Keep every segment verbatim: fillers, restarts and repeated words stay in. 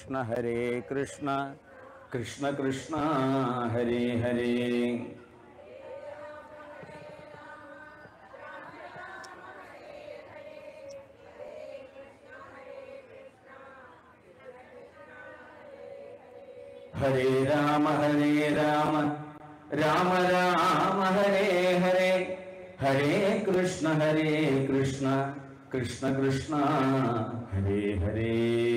कृष्ण हरे कृष्ण कृष्ण कृष्ण हरे हरे। हरे राम हरे राम राम राम हरे हरे, हरे कृष्ण हरे कृष्ण कृष्ण कृष्ण हरे हरे।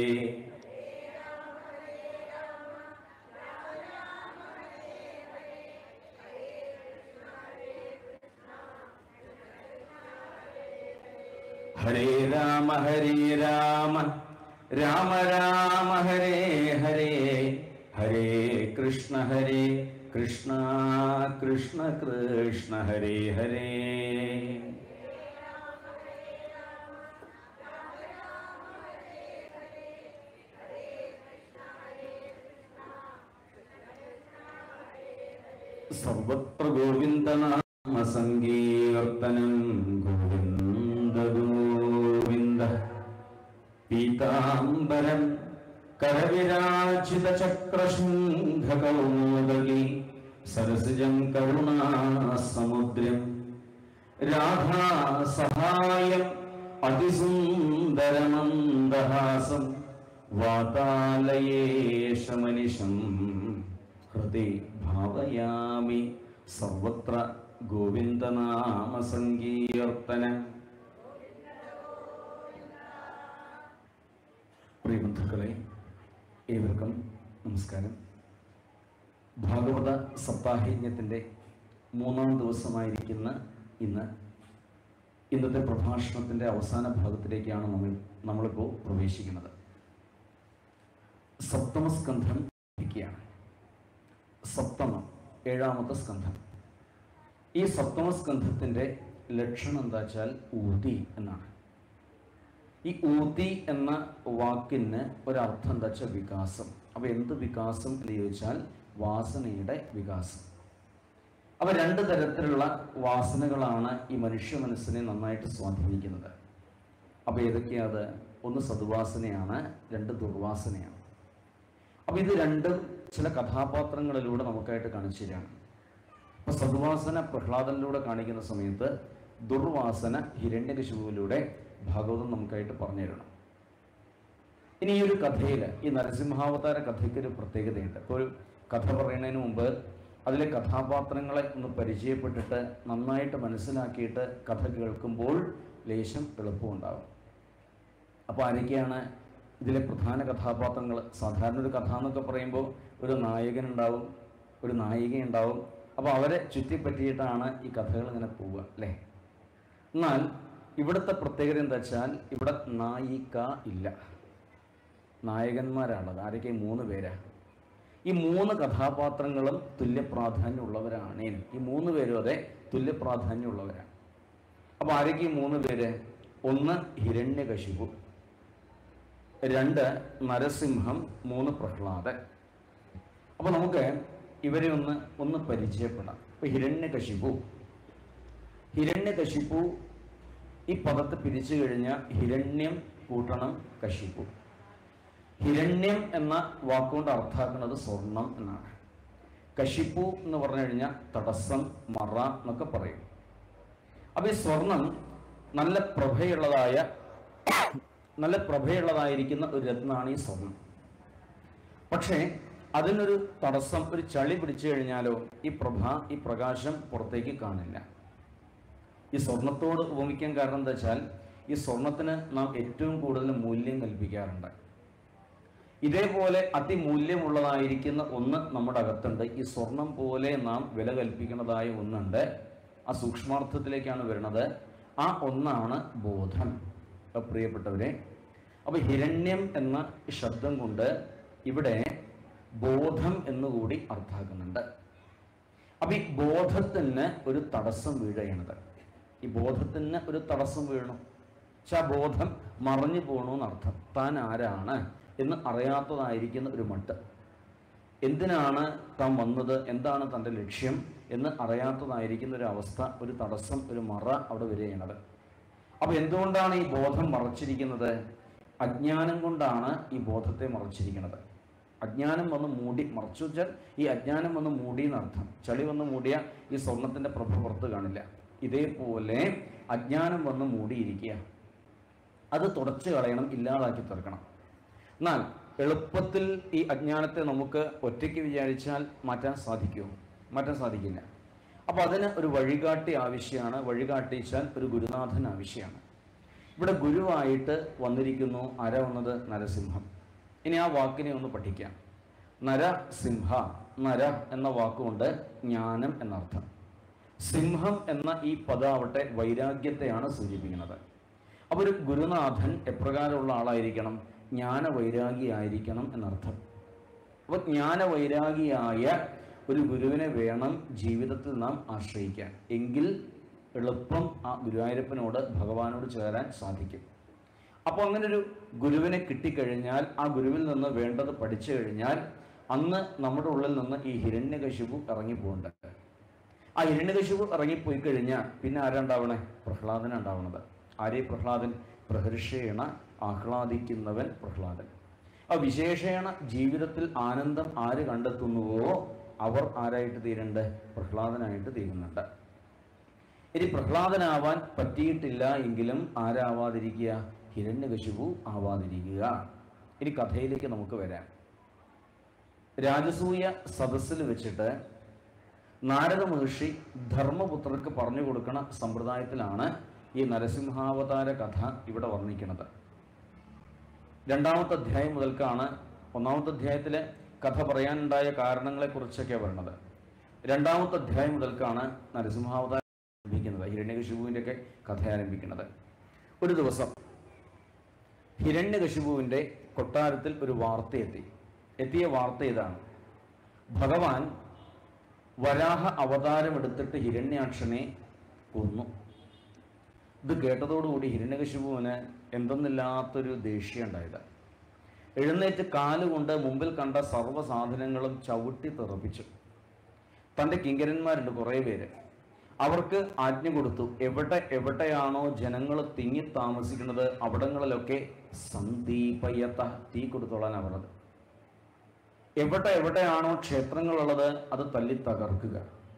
हरे राम हरे राम राम राम हरे हरे, हरे कृष्ण हरे कृष्ण कृष्ण कृष्ण हरे हरे। सर्वत्र गोविन्दनाम संकीर्तनं, गोविन्द गोविन्द। पीताम्बरं करविराजितचक्रशृङ्खकौमुदगी सरसिजं करुणासमुद्रं, राधा सहायम् अतिसुन्दरमन्दहासं, वातालयेशमनिशं हृदि भावयामि। सर्वत्र गोविन्दनाम संकीर्तनं। പ്രിയബന്ധുക്കളെ, ഏവർക്കും നമസ്കാരം. ഭാഗവത സപ്താഹയജ്ഞത്തിൻ്റെ മൂന്നാം ദിവസമായിരിക്കുന്ന ഇന്ന് ഇന്നത്തെ പ്രഭാഷണത്തിൻ്റെ അവസാന ഭാഗത്തിലേക്കാണ് നമ്മൾ നമ്മളിപ്പോൾ പ്രവേശിക്കുന്നത്. സപ്തമസ്കന്ധം ഇരിക്കുകയാണ്. സപ്തമം ഏഴാമത്തെ സ്കന്ധം. ഈ സപ്തമസ്കന്ധത്തിൻ്റെ ലക്ഷണം എന്താ വെച്ചാൽ ഊതി എന്നാണ്. ഈ ഊതി എന്ന വാക്കിന് ഒരർത്ഥം എന്താ വെച്ചാൽ വികാസം. അപ്പോൾ എന്ത് വികാസം എന്ന് ചോദിച്ചാൽ വാസനയുടെ വികാസം. അപ്പോൾ രണ്ട് തരത്തിലുള്ള വാസനകളാണ് ഈ മനുഷ്യ മനസ്സിനെ നന്നായിട്ട് സ്വാധീനിക്കുന്നത്. അപ്പോൾ ഏതൊക്കെയാണ്? ഒന്ന് സദ്വാസനയാണ്, രണ്ട് ദുർവാസനയാണ്. അപ്പോൾ ഇത് രണ്ടും ചില കഥാപാത്രങ്ങളിലൂടെ നമുക്കായിട്ട് കാണിച്ചു തരാണ്. അപ്പോൾ സദ്വാസന പ്രഹ്ലാദനിലൂടെ കാണിക്കുന്ന സമയത്ത് ദുർവാസന ഹിരണ്യകശിപുവിലൂടെ ഭാഗവതം നമുക്കായിട്ട് പറഞ്ഞു തരണം. ഇനി ഈ ഒരു കഥയിൽ, ഈ നരസിംഹാവതാര കഥയ്ക്ക് ഒരു പ്രത്യേകതയുണ്ട്. ഇപ്പോൾ ഒരു കഥ പറയുന്നതിന് മുമ്പ് അതിലെ കഥാപാത്രങ്ങളെ ഒന്ന് പരിചയപ്പെട്ടിട്ട് നന്നായിട്ട് മനസ്സിലാക്കിയിട്ട് കഥ കേൾക്കുമ്പോൾ ലേശം എളുപ്പമുണ്ടാകും. അപ്പോൾ ആരൊക്കെയാണ് ഇതിലെ പ്രധാന കഥാപാത്രങ്ങൾ? സാധാരണ ഒരു കഥ എന്നൊക്കെ പറയുമ്പോൾ ഒരു നായകനുണ്ടാവും, ഒരു നായികയുണ്ടാവും. അപ്പോൾ അവരെ ചുറ്റിപ്പറ്റിയിട്ടാണ് ഈ കഥകൾ ഇങ്ങനെ പോവുക അല്ലേ? എന്നാൽ ഇവിടുത്തെ പ്രത്യേകത എന്താ വെച്ചാൽ ഇവിടെ നായിക ഇല്ല, നായകന്മാരാണത്. ആരൊക്കെ? മൂന്ന് പേരാ. ഈ മൂന്ന് കഥാപാത്രങ്ങളും തുല്യപ്രാധാന്യമുള്ളവരാണ്. ഈ മൂന്ന് പേരും അതെ തുല്യപ്രാധാന്യമുള്ളവരാണ്. അപ്പോൾ ആരൊക്കെ ഈ മൂന്ന് പേര്? ഒന്ന് ഹിരണ്യകശിപു, രണ്ട് നരസിംഹം, മൂന്ന് പ്രഹ്ലാദൻ. അപ്പോൾ നമുക്ക് ഇവരെ ഒന്ന് ഒന്ന് പരിചയപ്പെടാം. ഇപ്പോൾ ഹിരണ്യകശിപു ഹിരണ്യകശിപു ഈ പദത്തെ പിരിച്ചു കഴിഞ്ഞാൽ ഹിരണ്യം കൂട്ടണം കശിപു. ഹിരണ്യം എന്ന വാക്കുകൊണ്ട് അർത്ഥാക്കുന്നത് സ്വർണം എന്നാണ്. കശിപു എന്ന് പറഞ്ഞു കഴിഞ്ഞാൽ തടസ്സം, മറ എന്നൊക്കെ പറയും. അപ്പോൾ ഈ സ്വർണം നല്ല പ്രഭയുള്ളതായ നല്ല പ്രഭയുള്ളതായിരിക്കുന്ന ഒരു രത്നമാണ് ഈ സ്വർണം. പക്ഷേ അതിനൊരു തടസ്സം, ഒരു ചളി പിടിച്ചു കഴിഞ്ഞാലോ ഈ പ്രഭ, ഈ പ്രകാശം പുറത്തേക്ക് കാണില്ല. ഈ സ്വർണത്തോട് ഉപമിക്കാൻ കാരണം എന്താ വെച്ചാൽ ഈ സ്വർണത്തിന് നാം ഏറ്റവും കൂടുതൽ മൂല്യം കൽപ്പിക്കാറുണ്ട്. ഇതേപോലെ അതിമൂല്യമുള്ളതായിരിക്കുന്ന ഒന്ന് നമ്മുടെ അകത്തുണ്ട്. ഈ സ്വർണം പോലെ നാം വില കൽപ്പിക്കുന്നതായ ഒന്നുണ്ട്. ആ സൂക്ഷ്മാർത്ഥത്തിലേക്കാണ് വരുന്നത്. ആ ഒന്നാണ് ബോധം. പ്രിയപ്പെട്ടവരെ, അപ്പോൾ ഹിരണ്യം എന്ന ശബ്ദം കൊണ്ട് ഇവിടെ ബോധം എന്നുകൂടി അർത്ഥാക്കുന്നുണ്ട്. അപ്പം ഈ ബോധത്തിന് ഒരു തടസ്സം വീഴുകയാണത്. ഈ ബോധത്തിന് ഒരു തടസ്സം വീഴണം പക്ഷെ ആ ബോധം മറഞ്ഞു പോകണമെന്നർത്ഥം. താൻ ആരാണ് എന്ന് അറിയാത്തതായിരിക്കുന്ന ഒരു മട്ട്, എന്തിനാണ് താൻ വന്നത്, എന്താണ് തൻ്റെ ലക്ഷ്യം എന്ന് അറിയാത്തതായിരിക്കുന്ന ഒരു അവസ്ഥ, ഒരു തടസ്സം, ഒരു മറ അവിടെ വരികയാണത്. അപ്പോൾ എന്തുകൊണ്ടാണ് ഈ ബോധം മറച്ചിരിക്കുന്നത്? അജ്ഞാനം കൊണ്ടാണ് ഈ ബോധത്തെ മറച്ചിരിക്കുന്നത്. അജ്ഞാനം വന്ന് മൂടി, മറച്ചു വെച്ചാൽ ഈ അജ്ഞാനം വന്ന് മൂടി എന്നർത്ഥം. ചളി വന്ന് മൂടിയ ഈ സ്വർണത്തിൻ്റെ പ്രഭ പുറത്ത് കാണില്ല. ഇതേപോലെ അജ്ഞാനം വന്ന് മൂടിയിരിക്കുക, അത് തുടച്ചു കളയണം, ഇല്ലാതാക്കി തീർക്കണം. എന്നാൽ എളുപ്പത്തിൽ ഈ അജ്ഞാനത്തെ നമുക്ക് ഒറ്റയ്ക്ക് വിചാരിച്ചാൽ മാറ്റാൻ സാധിക്കുമോ? മാറ്റാൻ സാധിക്കില്ല. അപ്പോൾ അതിന് ഒരു വഴികാട്ടി ആവശ്യമാണ്. വഴികാട്ടിച്ചാൽ ഒരു ഗുരുനാഥൻ ആവശ്യമാണ്. ഇവിടെ ഗുരുവായിട്ട് വന്നിരിക്കുന്നു. ആരാ വന്നത്? നരസിംഹം. ഇനി ആ വാക്കിനെ ഒന്ന് പഠിക്കാം. നരസിംഹ, നര എന്ന വാക്കുകൊണ്ട് ജ്ഞാനം എന്നർത്ഥം. സിംഹം എന്ന ഈ പദാവട്ടെ വൈരാഗ്യത്തെയാണ് സൂചിപ്പിക്കുന്നത്. അപ്പോൾ ഒരു ഗുരുനാഥൻ എപ്രകാരമുള്ള ആളായിരിക്കണം? ജ്ഞാനവൈരാഗിയായിരിക്കണം എന്നർത്ഥം. അപ്പോൾ ജ്ഞാനവൈരാഗിയായ ഒരു ഗുരുവിനെ വേണം ജീവിതത്തിൽ നാം ആശ്രയിക്കാൻ. എങ്കിൽ എളുപ്പം ആ ഗുരുവായൂരപ്പനോട്, ഭഗവാനോട് ചേരാൻ സാധിക്കും. അപ്പോൾ അങ്ങനെ ഒരു ഗുരുവിനെ കിട്ടിക്കഴിഞ്ഞാൽ, ആ ഗുരുവിൽ നിന്ന് വേണ്ടത് പഠിച്ചു കഴിഞ്ഞാൽ, അന്ന് നമ്മുടെ ഉള്ളിൽ നിന്ന് ഈ ഹിരണ്യകശിപു ഇറങ്ങിപ്പോകേണ്ടത്. ആ ഹിരണ്യകശിപു ഇറങ്ങിപ്പോയി കഴിഞ്ഞാൽ പിന്നെ ആരാ ഉണ്ടാവണേ? പ്രഹ്ലാദന ഉണ്ടാവണത്. ആരേ പ്രഹ്ലാദൻ? പ്രഹർഷേണ ആഹ്ലാദിക്കുന്നവൻ പ്രഹ്ലാദൻ. ആ വിശേഷേണ ജീവിതത്തിൽ ആനന്ദം ആര് കണ്ടെത്തുന്നുവോ അവർ ആരായിട്ട് തീരുന്നുണ്ട്? പ്രഹ്ലാദനായിട്ട് തീരുന്നുണ്ട്. ഇനി പ്രഹ്ലാദനാവാൻ പറ്റിയിട്ടില്ല എങ്കിലും ആരാവാതിരിക്കുക? ഹിരണ്യകശിപു ആവാതിരിക്കുക. ഇനി കഥയിലേക്ക് നമുക്ക് വരാം. രാജസൂയ സദസ്സിൽ വെച്ചിട്ട് നാരദ മഹർഷി ധർമ്മപുത്രർക്ക് പറഞ്ഞു കൊടുക്കുന്ന സമ്പ്രദായത്തിലാണ് ഈ നരസിംഹാവതാര കഥ ഇവിടെ വർണ്ണിക്കുന്നത്. രണ്ടാമത്തെ അധ്യായം മുതൽക്കാണ്. ഒന്നാമത്തെ അധ്യായത്തിലെ കഥ പറയാനുണ്ടായ കാരണങ്ങളെക്കുറിച്ചൊക്കെ പറയുന്നത്. രണ്ടാമത്തെ അധ്യായം മുതൽക്കാണ് നരസിംഹാവതാരം ആരംഭിക്കുന്നത്, ഹിരണ്യകശിപുവിൻ്റെ ഒക്കെ കഥ ആരംഭിക്കുന്നത്. ഒരു ദിവസം ഹിരണ്യകശിപുവിൻ്റെ കൊട്ടാരത്തിൽ ഒരു വാർത്ത എത്തി. എത്തിയ വാർത്ത ഇതാണ്: ഭഗവാൻ വരാഹ അവതാരമെടുത്തിട്ട് ഹിരണ്യാക്ഷനെ കൊന്നു. ഇത് കേട്ടതോടുകൂടി ഹിരണ്യകശിപുവിന് എന്തെന്നില്ലാത്തൊരു ദേഷ്യം ഉണ്ടായത്. എഴുന്നേറ്റ് കാലുകൊണ്ട് മുമ്പിൽ കണ്ട സർവ്വസാധനങ്ങളും ചവിട്ടി തെറിപ്പിച്ചു. തൻ്റെ കിങ്കരന്മാരുണ്ട് കുറേ പേര്, അവർക്ക് ആജ്ഞ കൊടുത്തു. എവിടെ എവിടെയാണോ ജനങ്ങൾ തിങ്ങി താമസിക്കുന്നത് അവിടങ്ങളിലൊക്കെ സന്ദീപയത്ത, തീ കൊടുത്തോളാൻ അവരത്. എവിടെ എവിടെയാണോ ക്ഷേത്രങ്ങളുള്ളത് അത് തല്ലി തകർക്കുക.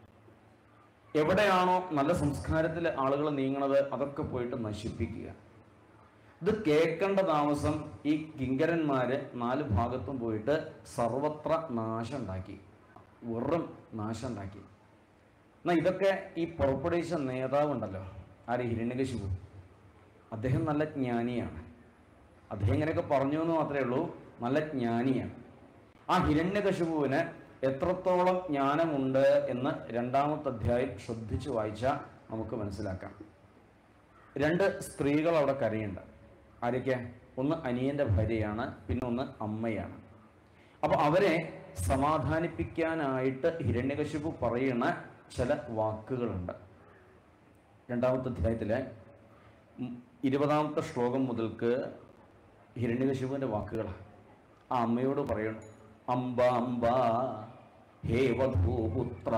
എവിടെയാണോ നല്ല സംസ്കാരത്തിലെ ആളുകൾ നീങ്ങണത് അതൊക്കെ പോയിട്ട് നശിപ്പിക്കുക. ഇത് കേൾക്കേണ്ട താമസം ഈ കിങ്കരന്മാര് നാല് ഭാഗത്തും പോയിട്ട് സർവത്ര നാശം ഉണ്ടാക്കി, വെറും നാശം ഉണ്ടാക്കി. എന്നാൽ ഇതൊക്കെ ഈ പുറപ്പെടുവിച്ച നേതാവുണ്ടല്ലോ, ആര്? ഹിരണ്യകശിപു. അദ്ദേഹം നല്ല ജ്ഞാനിയാണ്. അദ്ദേഹം ഇങ്ങനെയൊക്കെ പറഞ്ഞു എന്ന് മാത്രമേ ഉള്ളൂ, നല്ല ജ്ഞാനിയാണ്. ആ ഹിരണ്യകശിപുവിന് എത്രത്തോളം ജ്ഞാനമുണ്ട് എന്ന് രണ്ടാമത്തെ അധ്യായം ശ്രദ്ധിച്ചു വായിച്ചാൽ നമുക്ക് മനസ്സിലാക്കാം. രണ്ട് സ്ത്രീകൾ അവിടെ കരയുണ്ട്. ആരൊക്കെ? ഒന്ന് അനിയൻ്റെ ഭാര്യയാണ്, പിന്നെ ഒന്ന് അമ്മയാണ്. അപ്പോൾ അവരെ സമാധാനിപ്പിക്കാനായിട്ട് ഹിരണ്യകശിപു പറയുന്ന ചില വാക്കുകളുണ്ട്. രണ്ടാമത്തെ അധ്യായത്തിലെ ഇരുപതാമത്തെ ശ്ലോകം മുതൽക്ക് ഹിരണ്യകശിപുവിൻ്റെ വാക്കുകളാണ്. ആ അമ്മയോട് പറയണം: അംബ അംബ ഹേ വധൂപുത്ര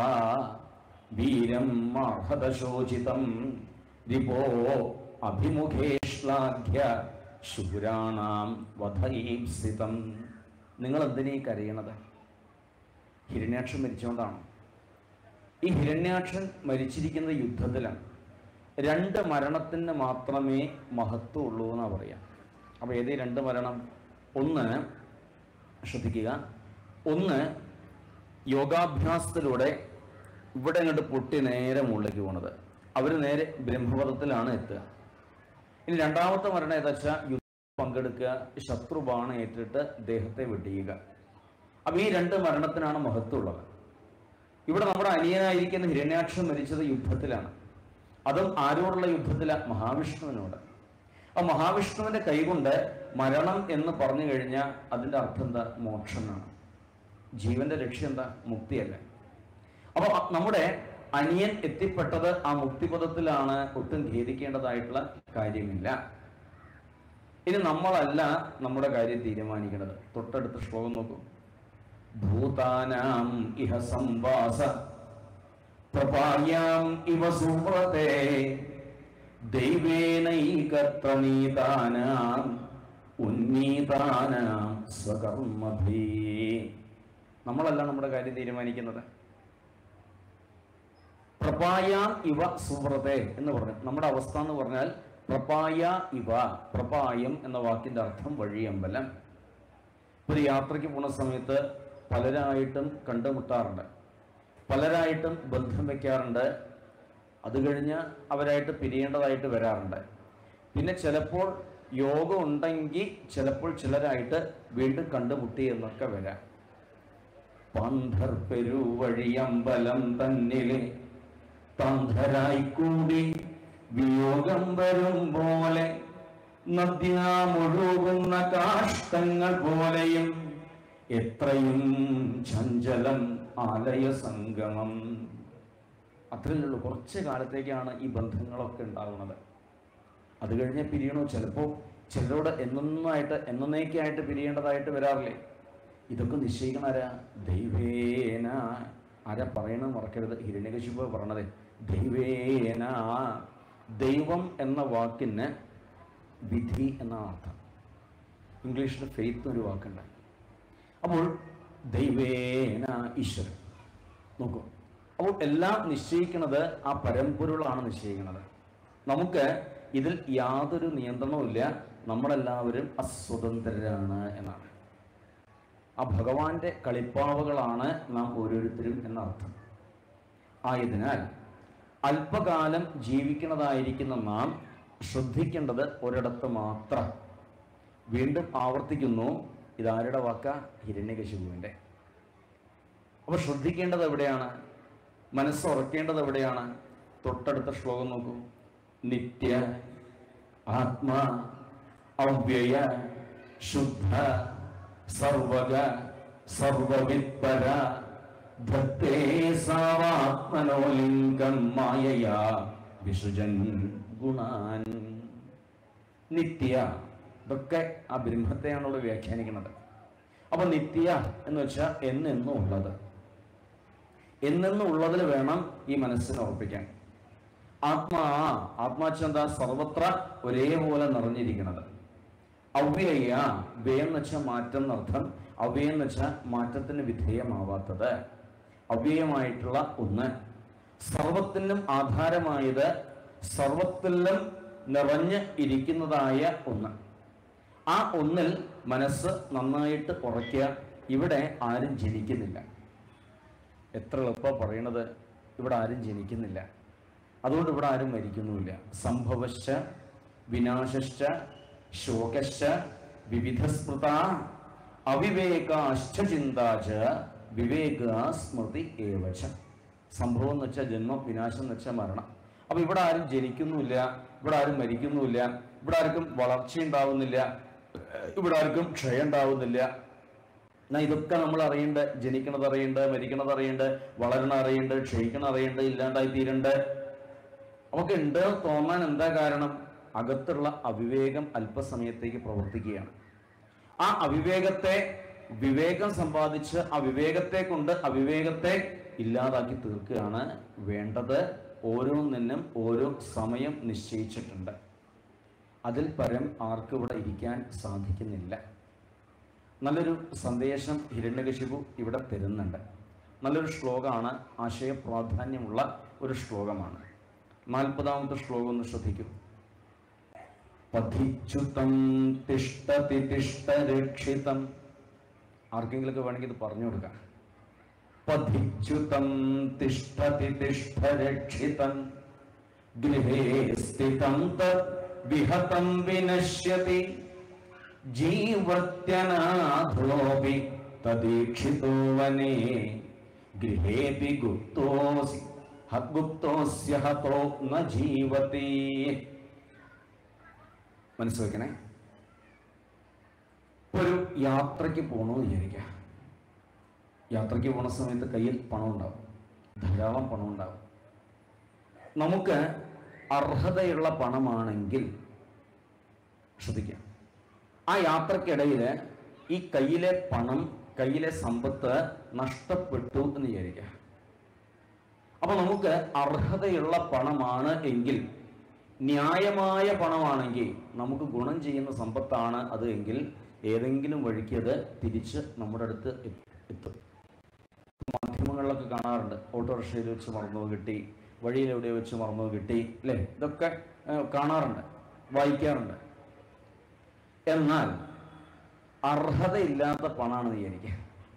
വീരം മാർഹതശോചിതം രിപോ അഭിമുഖേ ശ്ലാഘ്യ ശൂരാണാം വധൈപ്സിതം. നിങ്ങൾ എന്തിനീ കരയണത്? ഹിരണ്യാക്ഷൻ മരിച്ചുകൊണ്ടാണ്. ഈ ഹിരണ്യാക്ഷൻ മരിച്ചിരിക്കുന്നത് യുദ്ധത്തിലാണ്. രണ്ട് മരണത്തിന് മാത്രമേ മഹത്വമുള്ളൂ എന്നാണ് പറയാം. അപ്പോൾ ഏതേ രണ്ട് മരണം? ഒന്ന് ശ്രദ്ധിക്കുക, ഒന്ന് യോഗാഭ്യാസത്തിലൂടെ ഇവിടെ അങ്ങോട്ട് പൊട്ടി നേരെ മുകളിലേക്ക് പോണത്, അവർ നേരെ ബ്രഹ്മപദത്തിലാണ് എത്തുക. ഇനി രണ്ടാമത്തെ മരണം ഏതാ വെച്ചാൽ യുദ്ധം പങ്കെടുക്കുക, ശത്രുബാണം ഏറ്റിട്ട് ദേഹത്തെ വെടിയുക. അപ്പം ഈ രണ്ട് മരണത്തിനാണ് മഹത്വമുള്ളത്. ഇവിടെ നമ്മുടെ അനിയനായിരിക്കുന്ന ഹിരണ്യാക്ഷൻ മരിച്ചത് യുദ്ധത്തിലാണ്. അതും ആരോടുള്ള യുദ്ധത്തിലാണ്? മഹാവിഷ്ണുവിനോട്. ആ മഹാവിഷ്ണുവിൻ്റെ കൈകൊണ്ട് മരണം എന്ന് പറഞ്ഞു കഴിഞ്ഞാൽ അതിൻ്റെ അർത്ഥം എന്താ? മോക്ഷം എന്നാണ്. ജീവന്റെ ലക്ഷ്യം എന്താ? മുക്തിയല്ല. അപ്പോൾ നമ്മുടെ അനിയൻ എത്തിപ്പെട്ടത് ആ മുക്തിപദത്തിലാണ്. ഒട്ടും ഖേദിക്കേണ്ടതായിട്ടുള്ള കാര്യമില്ല. ഇനി നമ്മളല്ല നമ്മുടെ കാര്യം തീരുമാനിക്കുന്നത്. തൊട്ടടുത്ത ശ്ലോകം നോക്കൂ: ഭൂതാനാം ഇഹ സംവാസ പ്രപായാം ഇവ സുവ്രതേ ദൈവേനൈകപ്രണീതാനാം ഉന്നീതാനാം സ്വകർമ്മഭീ. നമ്മളല്ല നമ്മുടെ കാര്യം തീരുമാനിക്കുന്നത്. പ്രപായ ഇവ സുവ്രതേ എന്ന് പറഞ്ഞു. നമ്മുടെ അവസ്ഥ എന്ന് പറഞ്ഞാൽ പ്രപായ ഇവ, പ്രപായം എന്ന വാക്കിന്റെ അർത്ഥം വഴിയമ്പലം. ഒരു യാത്രയ്ക്ക് പോണ സമയത്ത് പലരായിട്ടും കണ്ടുമുട്ടാറുണ്ട്, പലരായിട്ടും ബന്ധം വയ്ക്കാറുണ്ട്. അത് കഴിഞ്ഞ് അവരായിട്ട് പിരിയേണ്ടതായിട്ട് വരാറുണ്ട്. പിന്നെ ചിലപ്പോൾ യോഗം ഉണ്ടെങ്കിൽ ചിലപ്പോൾ ചിലരായിട്ട് വീണ്ടും കണ്ടുമുട്ടി എന്നൊക്കെ വരാം. പാന്ധർ പെരുവഴിയമ്പലം തന്നിലെ താന്ധരായി കൂടി വിയോഗം വരും പോലെ നദ്യാമൊഴുകുന്ന കാഷ്ടങ്ങൾ പോലെയും എത്രയും ചഞ്ചലം ആലയ സംഗമം. അത്രയേ ഉള്ളൂ. കുറച്ച് കാലത്തേക്കാണ് ഈ ബന്ധങ്ങളൊക്കെ ഉണ്ടാകുന്നത്. അത് കഴിഞ്ഞ് പിരിയണോ? ചിലപ്പോൾ ചിലരോട് എന്നൊന്നായിട്ട് എന്നേക്കായിട്ട് പിരിയേണ്ടതായിട്ട് വരാറില്ലേ? ഇതൊക്കെ നിശ്ചയിക്കണ ആരാ? ദൈവേന. ആരാ പറയണമെന്ന് മറക്കരുത്. ഹിരണ്യകശിപു പറയണത് ദൈവേന. ദൈവം എന്ന വാക്കിന് വിധി എന്ന അർത്ഥം. ഇംഗ്ലീഷിൽ ഫെയ്ത്ത് ഒരു വാക്കുണ്ട്. അപ്പോൾ ദൈവേന ഈശ്വരൻ. നോക്കൂ, അപ്പോൾ എല്ലാം നിശ്ചയിക്കുന്നത് ആ പരമ്പൊരുളാണ് നിശ്ചയിക്കുന്നത്. നമുക്ക് ഇതിൽ യാതൊരു നിയന്ത്രണവും ഇല്ല. നമ്മളെല്ലാവരും അസ്വതന്ത്രരാണ് എന്നാണ്. ആ ഭഗവാന്റെ കളിപ്പാവകളാണ് നാം ഓരോരുത്തരും എന്നർത്ഥം. ആയതിനാൽ അല്പകാലം ജീവിക്കുന്നതായിരിക്കുന്ന നാം ശ്രദ്ധിക്കേണ്ടത് ഒരിടത്ത് മാത്രം. വീണ്ടും ആവർത്തിക്കുന്നു, ഇതാരുടെ വാക്ക? ഹിരണ്യകശിപുവിൻ്റെ. അപ്പോൾ ശ്രദ്ധിക്കേണ്ടത് എവിടെയാണ്? മനസ്സുറക്കേണ്ടത് എവിടെയാണ്? തൊട്ടടുത്ത ശ്ലോകം നോക്കൂ. നിത്യ ആത്മാ അവ്യയ ശുദ്ധ സർവഗ സർവവിത്പര ധത്തേ സാവാത്മനോലിംഗം മായയാ വിസൃജൻ ഗുണാൻ. നിത്യ, ഇതൊക്കെ ആ ബ്രഹ്മത്തെയാണുള്ളത് വ്യാഖ്യാനിക്കുന്നത്. അപ്പൊ നിത്യ എന്ന് വെച്ചാൽ എന്നെന്നും ഉള്ളത്. എന്നെന്നും ഉള്ളതിൽ വേണം ഈ മനസ്സിനെ ഉറപ്പിക്കാൻ. ആത്മാ, ആത്മാച്ചെന്താ? സർവത്ര ഒരേപോലെ നിറഞ്ഞിരിക്കുന്നത്. അവ്യയ, വ്യയെന്ന് വെച്ചാൽ മാറ്റം എന്നർത്ഥം. അവ്യയെന്ന് വെച്ചാൽ മാറ്റത്തിന് വിധേയമാവാത്തത്, അവ്യയമായിട്ടുള്ള ഒന്ന്. സർവത്തിനും ആധാരമായത്, സർവത്തിലും നിറഞ്ഞ് ഇരിക്കുന്നതായ ഒന്ന്. ആ ഒന്നിൽ മനസ്സ് നന്നായിട്ട് ഉറയ്ക്കുക. ഇവിടെ ആരും ജനിക്കുന്നില്ല. എത്ര എളുപ്പം പറയണത്. ഇവിടെ ആരും ജനിക്കുന്നില്ല, അതുകൊണ്ട് ഇവിടെ ആരും മരിക്കുന്നുമില്ല. സംഭവശ്ച വിനാശശ്ച ശോകശ്ച വിവിധസ്മൃത അവിവേകാശ്ച ചിന്താച വിവേക സ്മൃതി ഏവച. സംഭവം എന്ന് വെച്ചാൽ ജന്മം, വിനാശം എന്ന് വെച്ചാൽ മരണം. അപ്പൊ ഇവിടെ ആരും ജനിക്കുന്നുമില്ല, ഇവിടെ ആരും മരിക്കുന്നുമില്ല, ഇവിടെ ആർക്കും വളർച്ചയുണ്ടാവുന്നില്ല, ഇവിടെ ആർക്കും ക്ഷയം ഉണ്ടാവുന്നില്ല. എന്നാൽ ഇതൊക്കെ നമ്മൾ അറിയണ്ട്. ജനിക്കണത് അറിയണ്ട്, മരിക്കണത് അറിയണ്ട്, വളരണ അറിയണ്ട്, ക്ഷയിക്കണ അറിയണ്ട്, ഇല്ലാണ്ടായി തീരണ്ട്. നമുക്ക് ഉണ്ട് തോന്നാൻ എന്താ കാരണം? അകത്തുള്ള അവിവേകം അല്പസമയത്തേക്ക് പ്രവർത്തിക്കുകയാണ്. ആ അവിവേകത്തെ വിവേകം സമ്പാദിച്ച് ആ വിവേകത്തെ കൊണ്ട് അവിവേകത്തെ ഇല്ലാതാക്കി തീർക്കുകയാണ് വേണ്ടത്. ഓരോന്നിനും ഓരോ സമയം നിശ്ചയിച്ചിട്ടുണ്ട്. അതിൽ പരം ആർക്കും ഇവിടെ ഇരിക്കാൻ സാധിക്കുന്നില്ല. നല്ലൊരു സന്ദേശം ഹിരണ്യകശിപു ഇവിടെ തരുന്നുണ്ട്. നല്ലൊരു ശ്ലോകമാണ്, ആശയ പ്രാധാന്യമുള്ള ഒരു ശ്ലോകമാണ്. നാൽപ്പതാമത്തെ ശ്ലോകം ഒന്ന് ശ്രദ്ധിക്കൂ. പഥിച്യുതം തിഷ്ഠതി തിഷ്ഠരക്ഷിതം. ആർക്കെങ്കിലൊക്കെ വേണമെങ്കിൽ ഇത് പറഞ്ഞു കൊടുക്കാം. പഥിച്യുതം തിഷ്ഠതി തിഷ്ഠരക്ഷിതം ഗൃഹേ സ്ഥിതം തത് വിഹതം വിനശ്യതി ജീവത്യനാഥോപി തദീക്ഷിതോ വനേ ഗൃഹേപി ഗുപ്തോസി ഗുപ്തോസ്യ ഹതോ ന ജീവതി. മനസ്സിലാക്കണേ. ഒരു യാത്രയ്ക്ക് പോകണമെന്ന് വിചാരിക്കുക. യാത്രയ്ക്ക് പോണ സമയത്ത് കയ്യിൽ പണം ഉണ്ടാവും, ധാരാളം പണം ഉണ്ടാവും. നമുക്ക് അർഹതയുള്ള പണമാണെങ്കിൽ ശ്രദ്ധിക്കാം, ആ യാത്രക്കിടയിൽ ഈ കയ്യിലെ പണം, കയ്യിലെ സമ്പത്ത് നഷ്ടപ്പെട്ടു എന്ന് വിചാരിക്കുക. അപ്പൊ നമുക്ക് അർഹതയുള്ള പണമാണ് എങ്കിൽ ന്യായമായ പണമാണെങ്കിൽ, നമുക്ക് ഗുണം ചെയ്യുന്ന സമ്പത്താണ് അത് എങ്കിൽ ഏതെങ്കിലും വഴിക്ക് അത് തിരിച്ച് നമ്മുടെ അടുത്ത് എത്തും. മാധ്യമങ്ങളിലൊക്കെ കാണാറുണ്ട്, ഓട്ടോറിക്ഷയിൽ വെച്ച് മറന്നു കിട്ടി, വഴിയിലെവിടെ വെച്ച് മറന്നു കിട്ടി, അല്ലേ? ഇതൊക്കെ കാണാറുണ്ട്, വായിക്കാറുണ്ട്. എന്നാൽ അർഹതയില്ലാത്ത പണമാണെന്ന് വിചാരിക്കുക,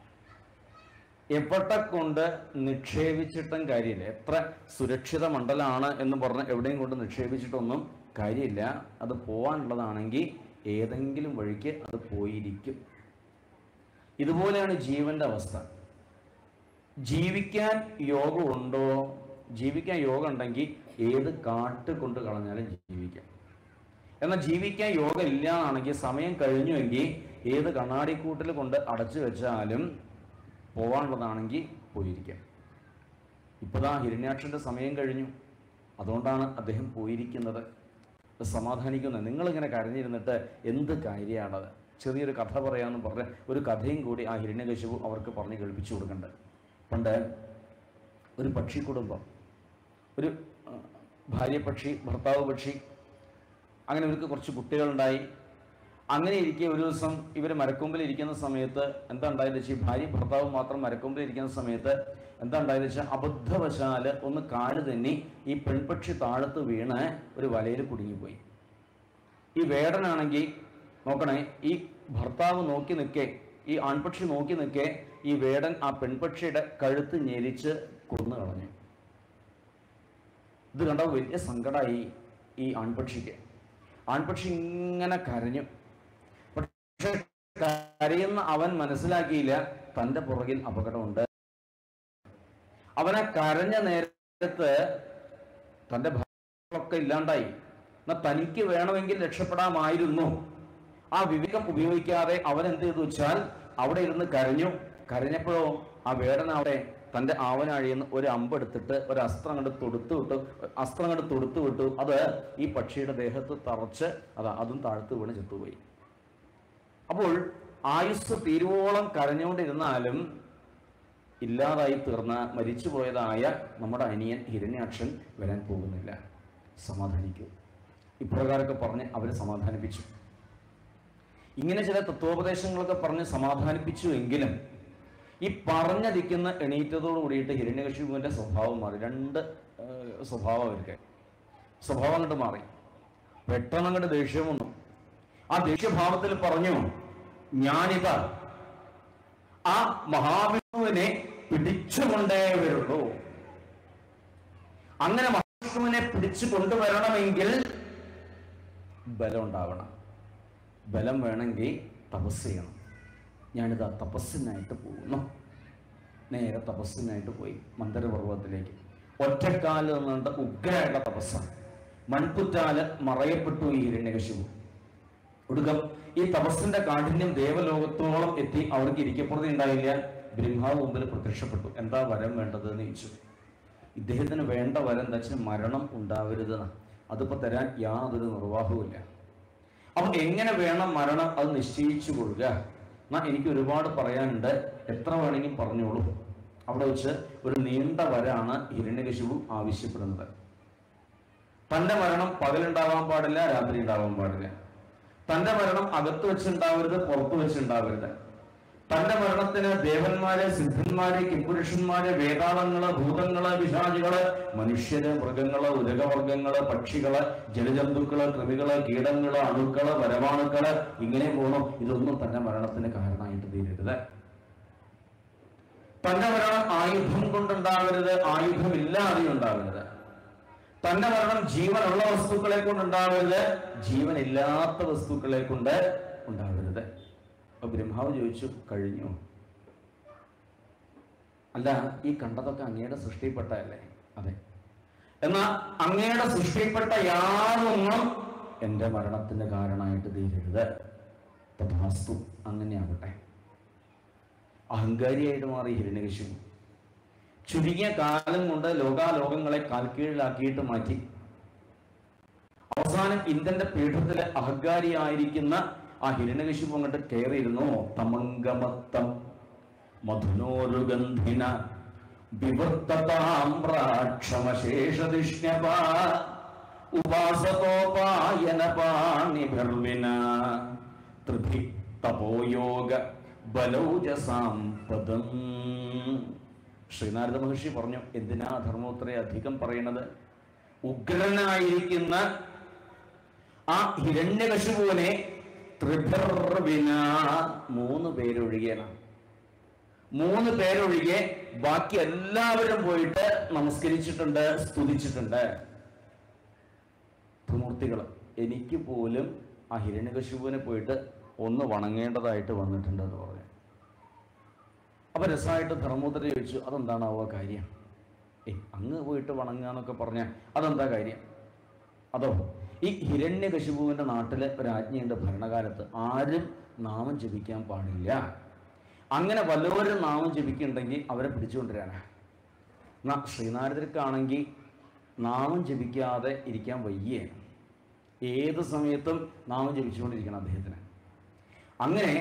എവിടെ കൊണ്ട് നിക്ഷേപിച്ചിട്ടും കാര്യമില്ല. എത്ര സുരക്ഷിത മണ്ഡലമാണ് എന്ന് പറഞ്ഞ് എവിടെയും കൊണ്ട് നിക്ഷേപിച്ചിട്ടൊന്നും കാര്യമില്ല. അത് പോവാനുള്ളതാണെങ്കിൽ ഏതെങ്കിലും വഴിക്ക് അത് പോയിരിക്കും. ഇതുപോലെയാണ് ജീവന്റെ അവസ്ഥ. ജീവിക്കാൻ യോഗമുണ്ടോ? ജീവിക്കാൻ യോഗം ഉണ്ടെങ്കിൽ ഏത് കാട്ട് കൊണ്ട് കളഞ്ഞാലും ജീവിക്കാം. എന്നാൽ ജീവിക്കാൻ യോഗം ഇല്ല ആണെങ്കിൽ, സമയം കഴിഞ്ഞുവെങ്കിൽ ഏത് കണ്ണാടിക്കൂട്ടിൽ കൊണ്ട് അടച്ചു വെച്ചാലും പോവാനുള്ളതാണെങ്കിൽ പോയിരിക്കാം. ഇപ്പോഴാ ഹിരണ്യാക്ഷന്റെ സമയം കഴിഞ്ഞു, അതുകൊണ്ടാണ് അദ്ദേഹം പോയിരിക്കുന്നത്. സമാധാനിക്കുന്നത്. നിങ്ങളിങ്ങനെ കരഞ്ഞിരുന്നിട്ട് എന്ത് കാര്യമാണത്? ചെറിയൊരു കഥ പറയാമെന്ന് പറഞ്ഞ് ഒരു കഥയും കൂടി ആ ഹിരണ്യകശിപു അവർക്ക് പറഞ്ഞ് കേൾപ്പിച്ചു കൊടുക്കണ്ടേ. പണ്ട് ഒരു പക്ഷി കുടുംബം, ഒരു ഭാര്യ പക്ഷി, ഭർത്താവ് പക്ഷി, അങ്ങനെ ഇവർക്ക് കുറച്ച് കുട്ടികളുണ്ടായി. അങ്ങനെ ഇരിക്കെ ഒരു ദിവസം ഇവർ മരക്കൊമ്പിൽ ഇരിക്കുന്ന സമയത്ത് എന്താ ഉണ്ടായെന്ന് വെച്ചാൽ, ഭാര്യ ഭർത്താവ് മാത്രം മരക്കൊമ്പിൽ ഇരിക്കുന്ന സമയത്ത് എന്താ ഉണ്ടായെന്ന് വെച്ചാൽ, അബദ്ധവശാല് ഒന്ന് കാല് തന്നെ ഈ പെൺപക്ഷി താഴത്ത് വീണ് ഒരു വലയിൽ കുടുങ്ങിപ്പോയി. ഈ വേടനാണെങ്കിൽ നോക്കണേ, ഈ ഭർത്താവ് നോക്കി നിൽക്കേ, ഈ ആൺപക്ഷി നോക്കി നിൽക്കേ, ഈ വേടൻ ആ പെൺപക്ഷിയുടെ കഴുത്ത് ഞെരിച്ച് കൊന്നു കളഞ്ഞു. ഇത് കണ്ട വലിയ സങ്കടമായി ഈ ആൺപക്ഷിക്ക്. ആൺപക്ഷി ഇങ്ങനെ കരഞ്ഞു. പക്ഷെ കരയുന്ന അവൻ മനസ്സിലാക്കിയില്ല തൻ്റെ പുറകിൽ അപകടമുണ്ട്. അവനെ കരഞ്ഞ നേരത്ത് തൻ്റെ ഭാര്യമൊക്കെ ഇല്ലാണ്ടായി. എന്നാൽ തനിക്ക് വേണമെങ്കിൽ രക്ഷപ്പെടാമായിരുന്നു. ആ വിവേകം ഉപയോഗിക്കാതെ അവൻ എന്ത് ചെയ്തു വെച്ചാൽ അവിടെ ഇരുന്ന് കരഞ്ഞു. കരഞ്ഞപ്പോഴോ ആ വേടൻ അവിടെ തൻ്റെ ആവനാഴിയെന്ന് ഒരു അമ്പെടുത്തിട്ട് ഒരു അസ്ത്രം കണ്ട് തൊടുത്തു വിട്ടു അസ്ത്രം കണ്ട് തൊടുത്തു വിട്ടു അത് ഈ പക്ഷിയുടെ ദേഹത്ത് തറച്ച് അതാ അതും താഴ്ത്തു വീണ് ചത്തുപോയി. അപ്പോൾ ആയുസ് തീരുവോളം കരഞ്ഞുകൊണ്ടിരുന്നാലും ഇല്ലാതായി തീർന്ന മരിച്ചുപോയതായ നമ്മുടെ അനിയൻ ഹിരണ്യാക്ഷൻ വരാൻ പോകുന്നില്ല. സമാധാനിക്കൂ. ഇപ്രകാരമൊക്കെ പറഞ്ഞ് അവരെ സമാധാനിപ്പിച്ചു. ഇങ്ങനെ ചില തത്വോപദേശങ്ങളൊക്കെ പറഞ്ഞ് സമാധാനിപ്പിച്ചു എങ്കിലും ഈ പറഞ്ഞതിക്കുന്ന എണീറ്റതോട് കൂടിയിട്ട് ഹിരണ്യകശിപുവിന്റെ സ്വഭാവം മാറി. രണ്ട് സ്വഭാവം അവർക്ക് സ്വഭാവം അങ്ങോട്ട് മാറി. പെട്ടെന്ന് അങ്ങോട്ട് ദേഷ്യം വന്നു. ആ ദേഷ്യഭാവത്തിൽ പറഞ്ഞു, ഞാനിതാ ആ മഹാവിഷ്ണുവിനെ പിടിച്ചുകൊണ്ടേ വരുള്ളൂ. അങ്ങനെ മഹാവിഷ്ണുവിനെ പിടിച്ചു കൊണ്ടുവരണമെങ്കിൽ ബലം ഉണ്ടാവണം. ബലം വേണമെങ്കിൽ തപസ് ചെയ്യണം. ഞാനിതാ തപസ്സിനായിട്ട് പോകുന്നു. നേരെ തപസ്സിനായിട്ട് പോയി മന്ദരപർവ്വതത്തിലേക്ക്. ഒറ്റക്കാല് നിന്നുകൊണ്ട് ഉഗ്രമായിട്ടുള്ള തപസ്സാണ്. മൺപുറ്റാല് മറയപ്പെട്ടു ഈ ഹിരണ്യകശിപു. ഒടുക്കം ഈ തപസ്സിന്റെ കാഠിന്യം ദേവലോകത്തോളം എത്തി. അവർക്ക് ഇരിക്കപ്പുറതി ഉണ്ടായില്ല. ബ്രഹ്മാവ് മുമ്പിൽ പ്രത്യക്ഷപ്പെട്ടു. എന്താ വരം വേണ്ടത് എന്ന് ചോദിച്ചു. ഇദ്ദേഹത്തിന് വേണ്ട വരം എന്താ വെച്ചാൽ മരണം ഉണ്ടാവരുത്. അതിപ്പോ തരാൻ യാതൊരു നിർവാഹവുമില്ല. അപ്പൊ എങ്ങനെ വേണം മരണം അത് നിശ്ചയിച്ചു കൊള്ളുക. എന്നാൽ എനിക്ക് ഒരുപാട് പറയാനുണ്ട്, എത്ര വേണമെങ്കിലും പറഞ്ഞോളൂ. അവിടെ വെച്ച് ഒരു നീണ്ട വരാണ് ഹിരണ്യകശിപു ആവശ്യപ്പെടുന്നത്. തന്റെ മരണം പകലുണ്ടാവാൻ പാടില്ല, രാത്രി ഉണ്ടാവാൻ പാടില്ല. തന്റെ മരണം അകത്ത് വെച്ചുണ്ടാവരുത്, പുറത്തു വെച്ചുണ്ടാവരുത്. തന്റെ മരണത്തിന് ദേവന്മാര്, സിദ്ധന്മാര്, കിംപുരുഷന്മാര്, വേതാളങ്ങള്, ഭൂതങ്ങള്, പിശാചികള്, മനുഷ്യര്, മൃഗങ്ങള്, ഉരകവർഗങ്ങള്, പക്ഷികള്, ജലജന്തുക്കള്, കൃമികള്, കീടങ്ങള്, അണുക്കള്, പരമാണുക്കള്, ഇങ്ങനെ പോകണം. ഇതൊന്നും തന്റെ മരണത്തിന് കാരണമായിട്ട് തീരരുത്. തന്റെ മരണം ആയുധം കൊണ്ടുണ്ടാവരുത്, ആയുധമില്ലാതെ ഉണ്ടാവരുത്. തന്റെ മരണം ജീവനുള്ള വസ്തുക്കളെ കൊണ്ടുണ്ടാവരുത്, ജീവനില്ലാത്ത വസ്തുക്കളെ കൊണ്ട് ഉണ്ടാവരുത്. അപ്പൊ ബ്രഹ്മാവ് ചോദിച്ചു, കഴിഞ്ഞു? അല്ല, ഈ കണ്ടതൊക്കെ അങ്ങയുടെ സൃഷ്ടിപ്പെട്ടതല്ലേ? അതെ. എന്നാ അങ്ങയുടെ സൃഷ്ടിപ്പെട്ട യാതൊന്നും എന്റെ മരണത്തിന്റെ കാരണമായിട്ട് തീരരുത്. തഥാസ്തു, അങ്ങനെയാകട്ടെ. അഹങ്കാരിയായിട്ട് മാറി ഹിരണ്യകശിപു. ചുരുങ്ങിയ കാലം കൊണ്ട് ലോകാലോകങ്ങളെ കാൽക്കീഴിലാക്കിയിട്ട് മാറ്റി. അവസാനം ഇന്ദ്രന്റെ പീഠത്തിലെ അഹങ്കാരിയായിരിക്കുന്ന ആ ഹിരണ്യകശിപു അങ്ങോട്ട് കയറിയിരുന്നു. തമംഗമത്തം മധുനോരുഗന്ധിന വിവർത്തതാമ്രാക്ഷമശേഷദിഷ്ണ്യപാ ഉപാസതോപായന പാണിഭിർവിന ത്രിഭി തപോയോഗ ബലൗജസാം പദം. ശ്രീനാരദ മഹർഷി പറഞ്ഞു, എന്തിനാ ധർമ്മപുത്രരെ അധികം പറയണത്? ഉഗ്രനായിരിക്കുന്ന ആ ഹിരണ്യകശിപുവിനെ ത്രിഭിർവിന മൂന്ന് പേരൊഴികെയാണ്. മൂന്ന് പേരൊഴികെ ബാക്കി എല്ലാവരും പോയിട്ട് നമസ്കരിച്ചിട്ടുണ്ട്, സ്തുതിച്ചിട്ടുണ്ട്. ത്രിമൂർത്തികൾ. എനിക്ക് പോലും ആ ഹിരണ്യകശിപുവിനെ പോയിട്ട് ഒന്ന് വണങ്ങേണ്ടതായിട്ട് വന്നിട്ടുണ്ട് എന്ന് പറഞ്ഞു. അപ്പൊ രസമായിട്ട് ധർമ്മപുത്രർ ചോദിച്ചു, അതെന്താണാവോ കാര്യം? ഏ അങ്ങ് പോയിട്ട് വണങ്ങാന്നൊക്കെ പറഞ്ഞ അതെന്താ കാര്യം? അതോ ഈ ഹിരണ്യകശിപുവിന്റെ നാട്ടിലെ ഒരാജ്ഞയുണ്ട്, ഭരണകാലത്ത് ആരും നാമം ജപിക്കാൻ പാടില്ല. അങ്ങനെ വല്ലവരും നാമം ജപിക്കുന്നുണ്ടെങ്കിൽ അവരെ പിടിച്ചുകൊണ്ടിരാനാ. എന്നാ ശ്രീനാരദർക്കാണെങ്കിൽ നാമം ജപിക്കാതെ ഇരിക്കാൻ വയ്യേ, ഏത് സമയത്തും നാമം ജപിച്ചുകൊണ്ടിരിക്കണം അദ്ദേഹത്തിന്. അങ്ങനെ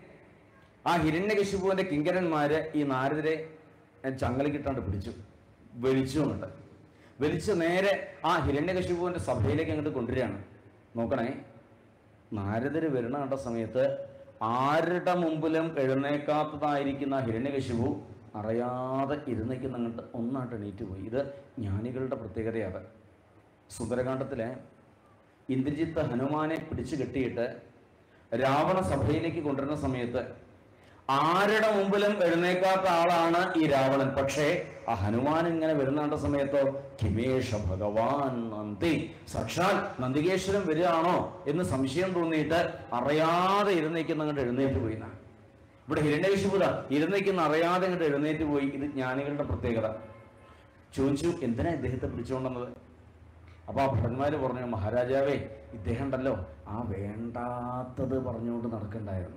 ആ ഹിരണ്യകശിപുവിന്റെ കിങ്കരന്മാര് ഈ നാരദരെ ചങ്ങലക്കിട്ടാണ്ട് പിടിച്ചു, വലിച്ചു അങ്ങോട്ട് വലിച്ച് നേരെ ആ ഹിരണ്യകശിപുവിന്റെ സഭയിലേക്ക് അങ്ങോട്ട് കൊണ്ടുവരികയാണ്. നോക്കണേ, നാരദര് വരുന്ന കണ്ട സമയത്ത് ആരുടെ മുമ്പിലും എഴുന്നേക്കാത്തതായിരിക്കുന്ന ഹിരണ്യകശിപു അറിയാതെ ഇരുന്നേക്കുന്ന അങ്ങോട്ട് ഒന്നായിട്ട് എണീറ്റ് പോയി. ഇത് ജ്ഞാനികളുടെ പ്രത്യേകതയാണ്. സുന്ദരകാണ്ഡത്തിലെ ഇന്ദ്രജിത്ത് ഹനുമാനെ പിടിച്ചു കെട്ടിയിട്ട് രാവണ സഭയിലേക്ക് കൊണ്ടുവരുന്ന സമയത്ത് ആരുടെ മുമ്പിലും എഴുന്നേക്കാത്ത ആളാണ് ഈ രാവണൻ. പക്ഷേ ആ ഹനുമാൻ ഇങ്ങനെ വരുന്ന സമയത്തോ കിമേഷ ഭഗവാൻ നന്ദി, സാക്ഷാൽ നന്ദികേശ്വരൻ വരികയാണോ എന്ന് സംശയം തോന്നിയിട്ട് അറിയാതെ ഇരുന്നേക്കുന്ന അങ്ങോട്ട് എഴുന്നേറ്റ് പോയി. ഇവിടെ ഹിരണ്യകശിപുത ഇരുന്നേക്കുന്ന അറിയാതെ അങ്ങോട്ട് എഴുന്നേറ്റ് പോയി. ഇത് ജ്ഞാനികളുടെ പ്രത്യേകത. ചോദിച്ചു, എന്തിനാ ഇദ്ദേഹത്തെ പിടിച്ചുകൊണ്ടുവന്നത്? അപ്പൊ ആ ഭടന്മാര് പറഞ്ഞു, മഹാരാജാവേ, ഇദ്ദേഹം ഉണ്ടല്ലോ ആ വേണ്ടാത്തത് പറഞ്ഞുകൊണ്ട് നടക്കണ്ടായിരുന്നു.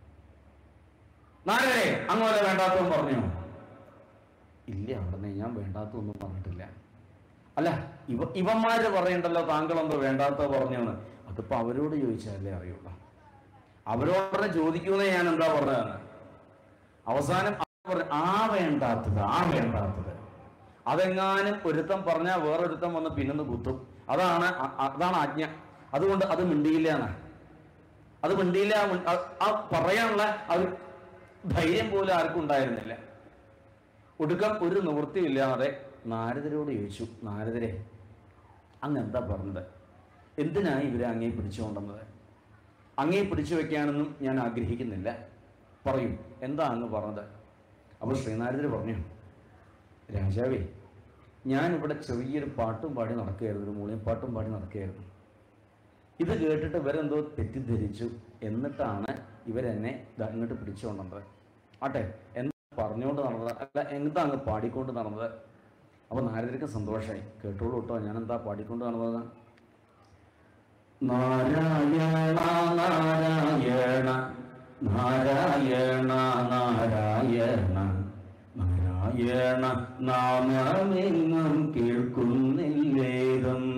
നാരദരെ അങ്ങനെ വേണ്ടാത്തതും പറഞ്ഞു. ഇല്ല, അവിടെ ഞാൻ വേണ്ടാത്തൊന്നും പറഞ്ഞിട്ടില്ല. അല്ല, ഇവ ഇവന്മാര് പറയണ്ടല്ലോ താങ്കളെന്തോ വേണ്ടാത്ത പറഞ്ഞോന്ന്. അതിപ്പോ അവരോട് ചോദിച്ചാലേ അറിയുള്ളൂ. അവരോടെ ചോദിക്കുന്നേ ഞാൻ എന്താ പറഞ്ഞതാണ്. അവസാനം ആ വേണ്ടാത്തത് ആ വേണ്ടാത്തത് അതെങ്ങാനും ഒരുത്തം പറഞ്ഞാൽ വേറൊരുത്തം വന്ന് പിന്നെന്ന് കുത്തും. അതാണ് അതാണ് ആജ്ഞ. അതുകൊണ്ട് അത് മിണ്ടിയില്ല എന്നാ. അത് മിണ്ടിയില്ല. ആ പറയാനുള്ള അത് ധൈര്യം പോലും ആർക്കും ഉണ്ടായിരുന്നില്ല. ഒടുക്കം ഒരു നിവൃത്തിയില്ലാതെ നാരദരോട് ചോദിച്ചു, നാരദരെ അങ്ങ് എന്താ പറഞ്ഞത്? എന്തിനാണ് ഇവരെ അങ്ങേ പിടിച്ചുകൊണ്ടുവന്നത്? അങ്ങേ പിടിച്ചു വെക്കാനൊന്നും ഞാൻ ആഗ്രഹിക്കുന്നില്ല, പറയൂ എന്താ അങ്ങ് പറഞ്ഞത്? അപ്പോൾ ശ്രീനാരദർ പറഞ്ഞു, രാജാവേ, ഞാനിവിടെ ചെറിയൊരു പാട്ടും പാടി നടക്കുകയായിരുന്നു, ഒരു മൂളിയും പാട്ടും പാടി നടക്കുകയായിരുന്നു. ഇത് കേട്ടിട്ട് ഇവരെന്തോ തെറ്റിദ്ധരിച്ചു. എന്നിട്ടാണ് ഇവരെന്നെ ഇങ്ങോട്ട് പിടിച്ചുകൊണ്ടത്. ആട്ടെ, എന്താ പറഞ്ഞുകൊണ്ട് നടന്നത്? അല്ല, എന്താ അങ്ങ് പാടിക്കൊണ്ട് നടന്നത്? അപ്പോൾ നാരദർക്ക് സന്തോഷമായി. കേട്ടോളൂ കേട്ടോ, ഞാൻ എന്താ പാടിക്കൊണ്ട് നടന്നത്? നാരായണ നാരായണ നാരായണ നാരായണ നാരായണ നാമമെങ്ങും കേൾക്കുന്നില്ലേതും.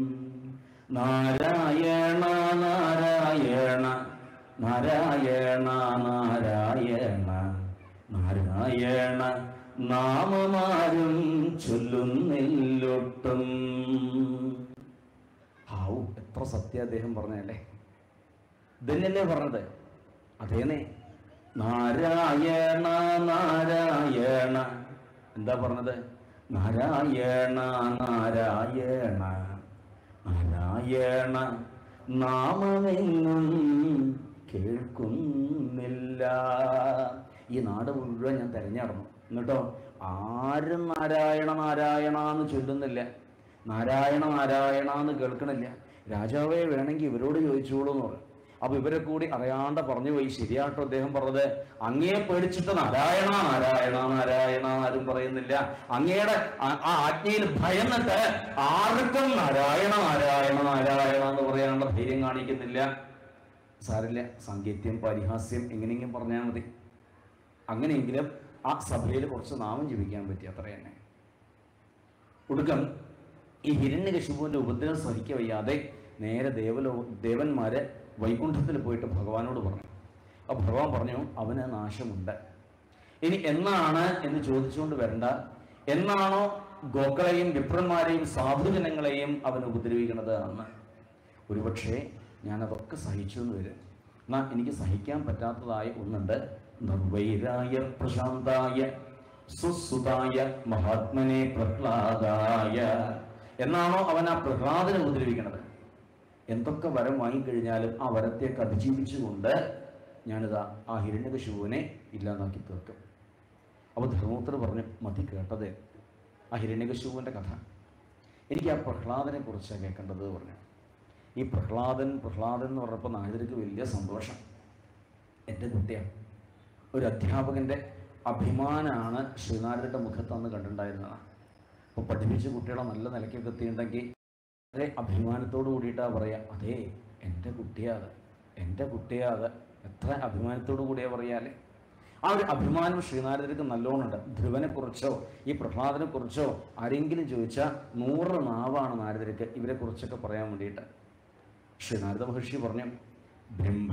നാരായണ നാരായണ നാരായണ നാരായണ നാരായണ നാമമാരും ചൊല്ലുന്നില്ലൊട്ടും. ഹാവു, എത്ര സത്യം അദ്ദേഹം പറഞ്ഞല്ലേ. ഇതന്നെയല്ലേ പറഞ്ഞത്? അതേനെ, നാരായണ നാരായണ എന്താ പറഞ്ഞത്? നാരായണ നാരായണ നാരായണ നാമമെങ്ങും കേൾക്കുന്നില്ല. ഈ നാട് മുഴുവൻ ഞാൻ തെരഞ്ഞടന്നു, എന്നിട്ടോ ആരും നാരായണ നാരായണ എന്ന് ചൊല്ലുന്നില്ല, നാരായണ നാരായണ എന്ന് കേൾക്കണില്ല. രാജാവേ, വേണമെങ്കിൽ ഇവരോട് ചോദിച്ചോളൂ എന്ന് പറഞ്ഞു. അപ്പൊ ഇവരെ കൂടി അറിയാണ്ട് പറഞ്ഞു പോയി. ശരിയാട്ടോ അദ്ദേഹം പറഞ്ഞത്, അങ്ങയെ പേടിച്ചിട്ട് നാരായണ നാരായണ നാരായണ ആരും പറയുന്നില്ല. അങ്ങയുടെ ആ ആജ്ഞയിൽ ഭയന്നിട്ട് ആർക്കും നാരായണ നാരായണ നാരായണ എന്ന് പറയാനുള്ള ധൈര്യം കാണിക്കുന്നില്ല. സാരില്ല, സാങ്കേത്യം പരിഹാസ്യം എങ്ങനെയെങ്കിലും പറഞ്ഞാൽ മതി. അങ്ങനെയെങ്കിലും ആ സഭയിൽ കുറച്ച് നാമം ജപിക്കാൻ പറ്റി, അത്ര തന്നെ. ഒടുക്കം ഈ ഹിരണ്യകശിപുവിന്റെ ഉപദ്രവം സഹിക്ക വയ്യാതെ നേരെ ദേവലോ ദേവന്മാര് വൈകുണ്ഠത്തിൽ പോയിട്ട് ഭഗവാനോട് പറഞ്ഞു. അപ്പൊ ഭഗവാൻ പറഞ്ഞു, അവന് നാശമുണ്ട്. ഇനി എന്നാണ് എന്ന് ചോദിച്ചുകൊണ്ട് വരണ്ട. എന്നാണോ ഗോക്കളെയും വിപ്രന്മാരെയും സാധുജനങ്ങളെയും അവൻ ഉപദ്രവിക്കുന്നത് അന്ന്. ഒരുപക്ഷെ ഞാനതൊക്കെ സഹിച്ചു എന്ന് വരും. എന്നാൽ എനിക്ക് സഹിക്കാൻ പറ്റാത്തതായ ഒന്നുണ്ട്. നിർവൈരായ പ്രശാന്തായ സുസുതായ മഹാത്മനെ പ്രഹ്ലാദായ എന്നാണോ അവൻ ആ പ്രഹ്ലാദനെ ഉപദ്രവിക്കുന്നത്. എന്തൊക്കെ വരം വാങ്ങിക്കഴിഞ്ഞാലും ആ വരത്തേക്ക് അതിജീവിച്ചുകൊണ്ട് ഞാനിതാ ആ ഹിരണ്യകശിപുവിനെ ഇല്ലാതാക്കി തീർക്കും. അപ്പോൾ ധർമ്മപുത്രർ പറഞ്ഞു, മതി കേട്ടത് ആ ഹിരണ്യകശിപുവിൻ്റെ കഥ, എനിക്ക് ആ പ്രഹ്ലാദനെ കുറിച്ച് കേൾക്കേണ്ടത് പറഞ്ഞു. ഈ പ്രഹ്ലാദൻ പ്രഹ്ലാദൻ എന്ന് പറഞ്ഞപ്പോൾ നാരദർക്ക് വലിയ സന്തോഷം. എൻ്റെ കുട്ടിയാണ്. ഒരു അധ്യാപകൻ്റെ അഭിമാനമാണ് ശ്രീനാരദരുടെ മുഖത്ത് അന്ന് കണ്ടിട്ടുണ്ടായിരുന്നതാണ്. അപ്പോൾ പഠിപ്പിച്ച കുട്ടികളെ നല്ല നിലയ്ക്കൊക്കെ എത്തിയിട്ടുണ്ടെങ്കിൽ വളരെ അഭിമാനത്തോടു കൂടിയിട്ടാണ് പറയുക, അതേ എൻ്റെ കുട്ടിയാത്, എൻ്റെ കുട്ടിയാത്. എത്ര അഭിമാനത്തോടു കൂടിയാ പറയാല്ലേ. ആ ഒരു അഭിമാനം ശ്രീനാരദർക്ക് നല്ലോണമുണ്ട്. ധ്രുവനെ കുറിച്ചോ ഈ പ്രഹ്ലാദനെ കുറിച്ചോ ആരെങ്കിലും ചോദിച്ചാൽ നൂറ് നാവാണ് നാരദർക്ക് ഇവരെ കുറിച്ചൊക്കെ പറയാൻ വേണ്ടിയിട്ട്. ശ്രീനാരദ മഹർഷി പറഞ്ഞു, ബ്രഹ്മ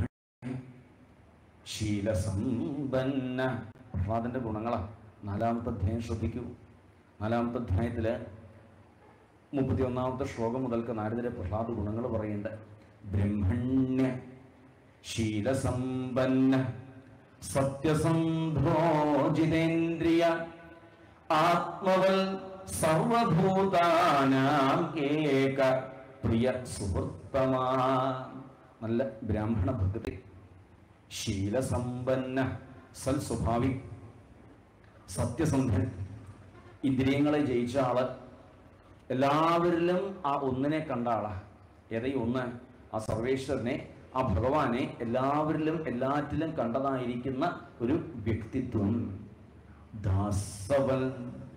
ശീലസമ്പന്ന. പ്രഹ്ലാദന്റെ ഗുണങ്ങളാണ്. നാലാമത്തെ അധ്യായം ശ്രദ്ധിക്കൂ. നാലാമത്തെ അധ്യായത്തില് മുപ്പത്തി ഒന്നാമത്തെ ശ്ലോകം മുതൽക്ക് നാരദരെ പ്രഹ്ലാദ ഗുണങ്ങൾ പറയുന്നുണ്ട്. ബ്രഹ്മണ്യ ശീലസമ്പന്ന സത്യസന്ധോ ജിതേന്ദ്രിയ ആത്മവൽ സർവഭൂതാനാം ഏക പ്രിയ സുഹൃത്തമാ. നല്ല ബ്രാഹ്മണ ഭക്തി, ശീലസമ്പന്ന, സൽ സ്വഭാവി, സത്യസന്ധൻ, ഇന്ദ്രിയങ്ങളെ ജയിച്ച ആള്, എല്ലാവരിലും ആ ഒന്നിനെ കണ്ട ആളാ. ഏതൈ ഒന്ന്? ആ സർവേശ്വരനെ, ആ ഭഗവാനെ എല്ലാവരിലും എല്ലാറ്റിലും കണ്ടതായിരിക്കുന്ന ഒരു വ്യക്തിത്വം. ദാസവൽ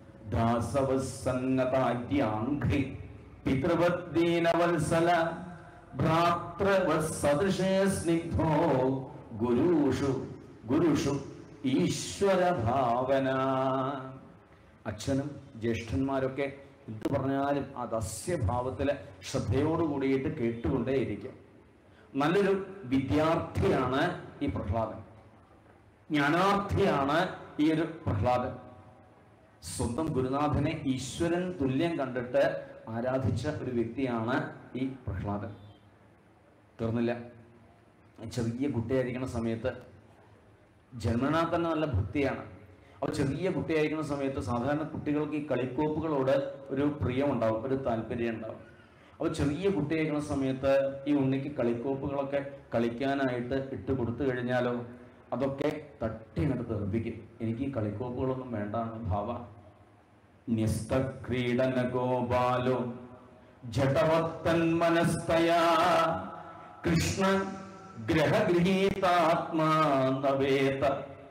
ദാസവസന്നതാദ്യാംഘ്രി പിതൃവദ്ദീനവത്സല ഭ്രാതൃവത്സദൃശേ സ്നിഗ്ധോ ഗുരുഷു ഗുരുഷു ഈശ്വര ഭാവന. അച്ഛനും ജ്യേഷ്ഠന്മാരൊക്കെ എന്ത് പറഞ്ഞാലും ആ ദസ്യഭാവത്തില് ശ്രദ്ധയോട് കൂടിയിട്ട് കേട്ടുകൊണ്ടേയിരിക്കും. നല്ലൊരു വിദ്യാർത്ഥിയാണ് ഈ പ്രഹ്ലാദൻ. ജ്ഞാനാർത്ഥിയാണ് ഈ ഒരു പ്രഹ്ലാദൻ. സ്വന്തം ഗുരുനാഥനെ ഈശ്വരൻ തുല്യം കണ്ടിട്ട് ആരാധിച്ച ഒരു വ്യക്തിയാണ് ഈ പ്രഹ്ലാദൻ. തീർന്നില്ല. ചെറിയ കുട്ടിയായിരിക്കുന്ന സമയത്ത് ജന്മനാ തന്നെ നല്ല ഭക്തിയാണ്. അപ്പോൾ ചെറിയ കുട്ടിയായിരിക്കുന്ന സമയത്ത് സാധാരണ കുട്ടികൾക്ക് ഈ കളിക്കോപ്പുകളോട് ഒരു പ്രിയമുണ്ടാവും, ഒരു താല്പര്യം ഉണ്ടാവും. അപ്പോൾ ചെറിയ കുട്ടിയായിരിക്കുന്ന സമയത്ത് ഈ ഉണ്ണിക്ക് കളിക്കോപ്പുകളൊക്കെ കളിക്കാനായിട്ട് ഇട്ട് കൊടുത്തു കഴിഞ്ഞാലോ അതൊക്കെ തട്ടി അങ്ങോട്ട് തെറിപ്പിക്കും. എനിക്ക് ഈ കളിക്കോപ്പുകളൊന്നും വേണ്ടാണ് ഭാവ. ന്യസ്തക്രീഡന ഗോപാലോ ജടവത്തൻ മനസ്തയാ കൃഷ്ണ ഗ്രഹഗൃഹീതാത്മാ നവേത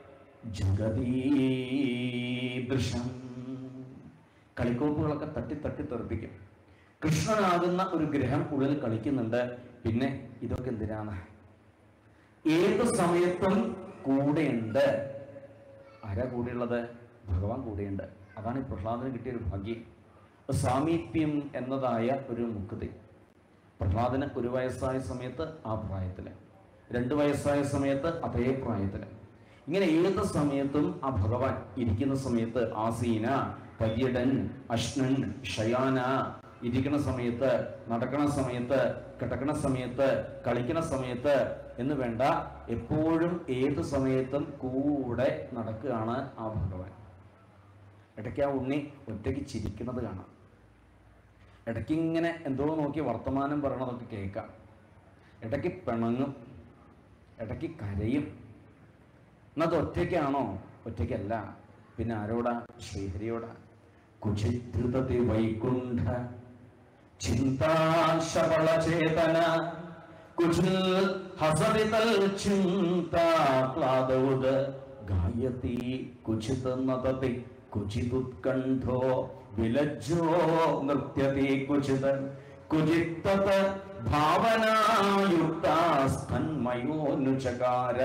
ജഗദീദൃശം. കളിക്കോപ്പുകളൊക്കെ തട്ടി തട്ടി തെറിപ്പിക്കും. കൃഷ്ണനാകുന്ന ഒരു ഗ്രഹം ഉള്ളിൽ കളിക്കുന്നുണ്ട്. പിന്നെ ഇതൊക്കെ എന്തിനാണ്? ഏത് സമയത്തും കൂടെയുണ്ട്. ആരാ കൂടെയുള്ളത്? ഭഗവാൻ കൂടെയുണ്ട്. അതാണ് ഈ പ്രഹ്ലാദന് കിട്ടിയൊരു ഭാഗ്യം. സാമീപ്യം എന്നതായ ഒരു മുക്തി. പ്രഹ്ലാദന് ഒരു വയസ്സായ സമയത്ത് ആ പ്രായത്തില്, രണ്ട് വയസ്സായ സമയത്ത് അതേ പ്രായത്തില്, ഇങ്ങനെ ഏത് സമയത്തും ആ ഭഗവാൻ ഇരിക്കുന്ന സമയത്ത് ആസീന, പര്യടൻ, അശ്നൻ, ശയാന, ഇരിക്കുന്ന സമയത്ത്, നടക്കണ സമയത്ത്, കിടക്കണ സമയത്ത്, കളിക്കണ സമയത്ത് എന്ന് വേണ്ട, എപ്പോഴും ഏത് സമയത്തും കൂടെ നടക്കുകയാണ് ആ ഭഗവാൻ. ഇടയ്ക്ക് ആ ഉണ്ണി ഒറ്റയ്ക്ക് ചിരിക്കുന്നത് കാണാം. ഇടയ്ക്ക് ഇങ്ങനെ എന്തോ നോക്കി വർത്തമാനം പറയണതൊക്കെ കേൾക്കാം. ഇടയ്ക്ക് പിണങ്ങും, ഇടയ്ക്ക് കരയും. എന്നത് ഒറ്റയ്ക്കാണോ? ഒറ്റയ്ക്കല്ല. പിന്നെ ആരോടാ? ശ്രീഹരിയോടാ. കുചിധൃതതി വൈകുണ്ഠ ചിന്താശവളചേതന കുചിൽ ഹസരിതൽ ചിന്താക്ലാദൗദ ഗായതി കുചിത് നതതി കുചിതുത്കണ്ഠോ വിലജ്ജോ നൃത്യതി കുചിത് കുചിത്തത് ഭാവനായുക്തന്മയോനുചകാര.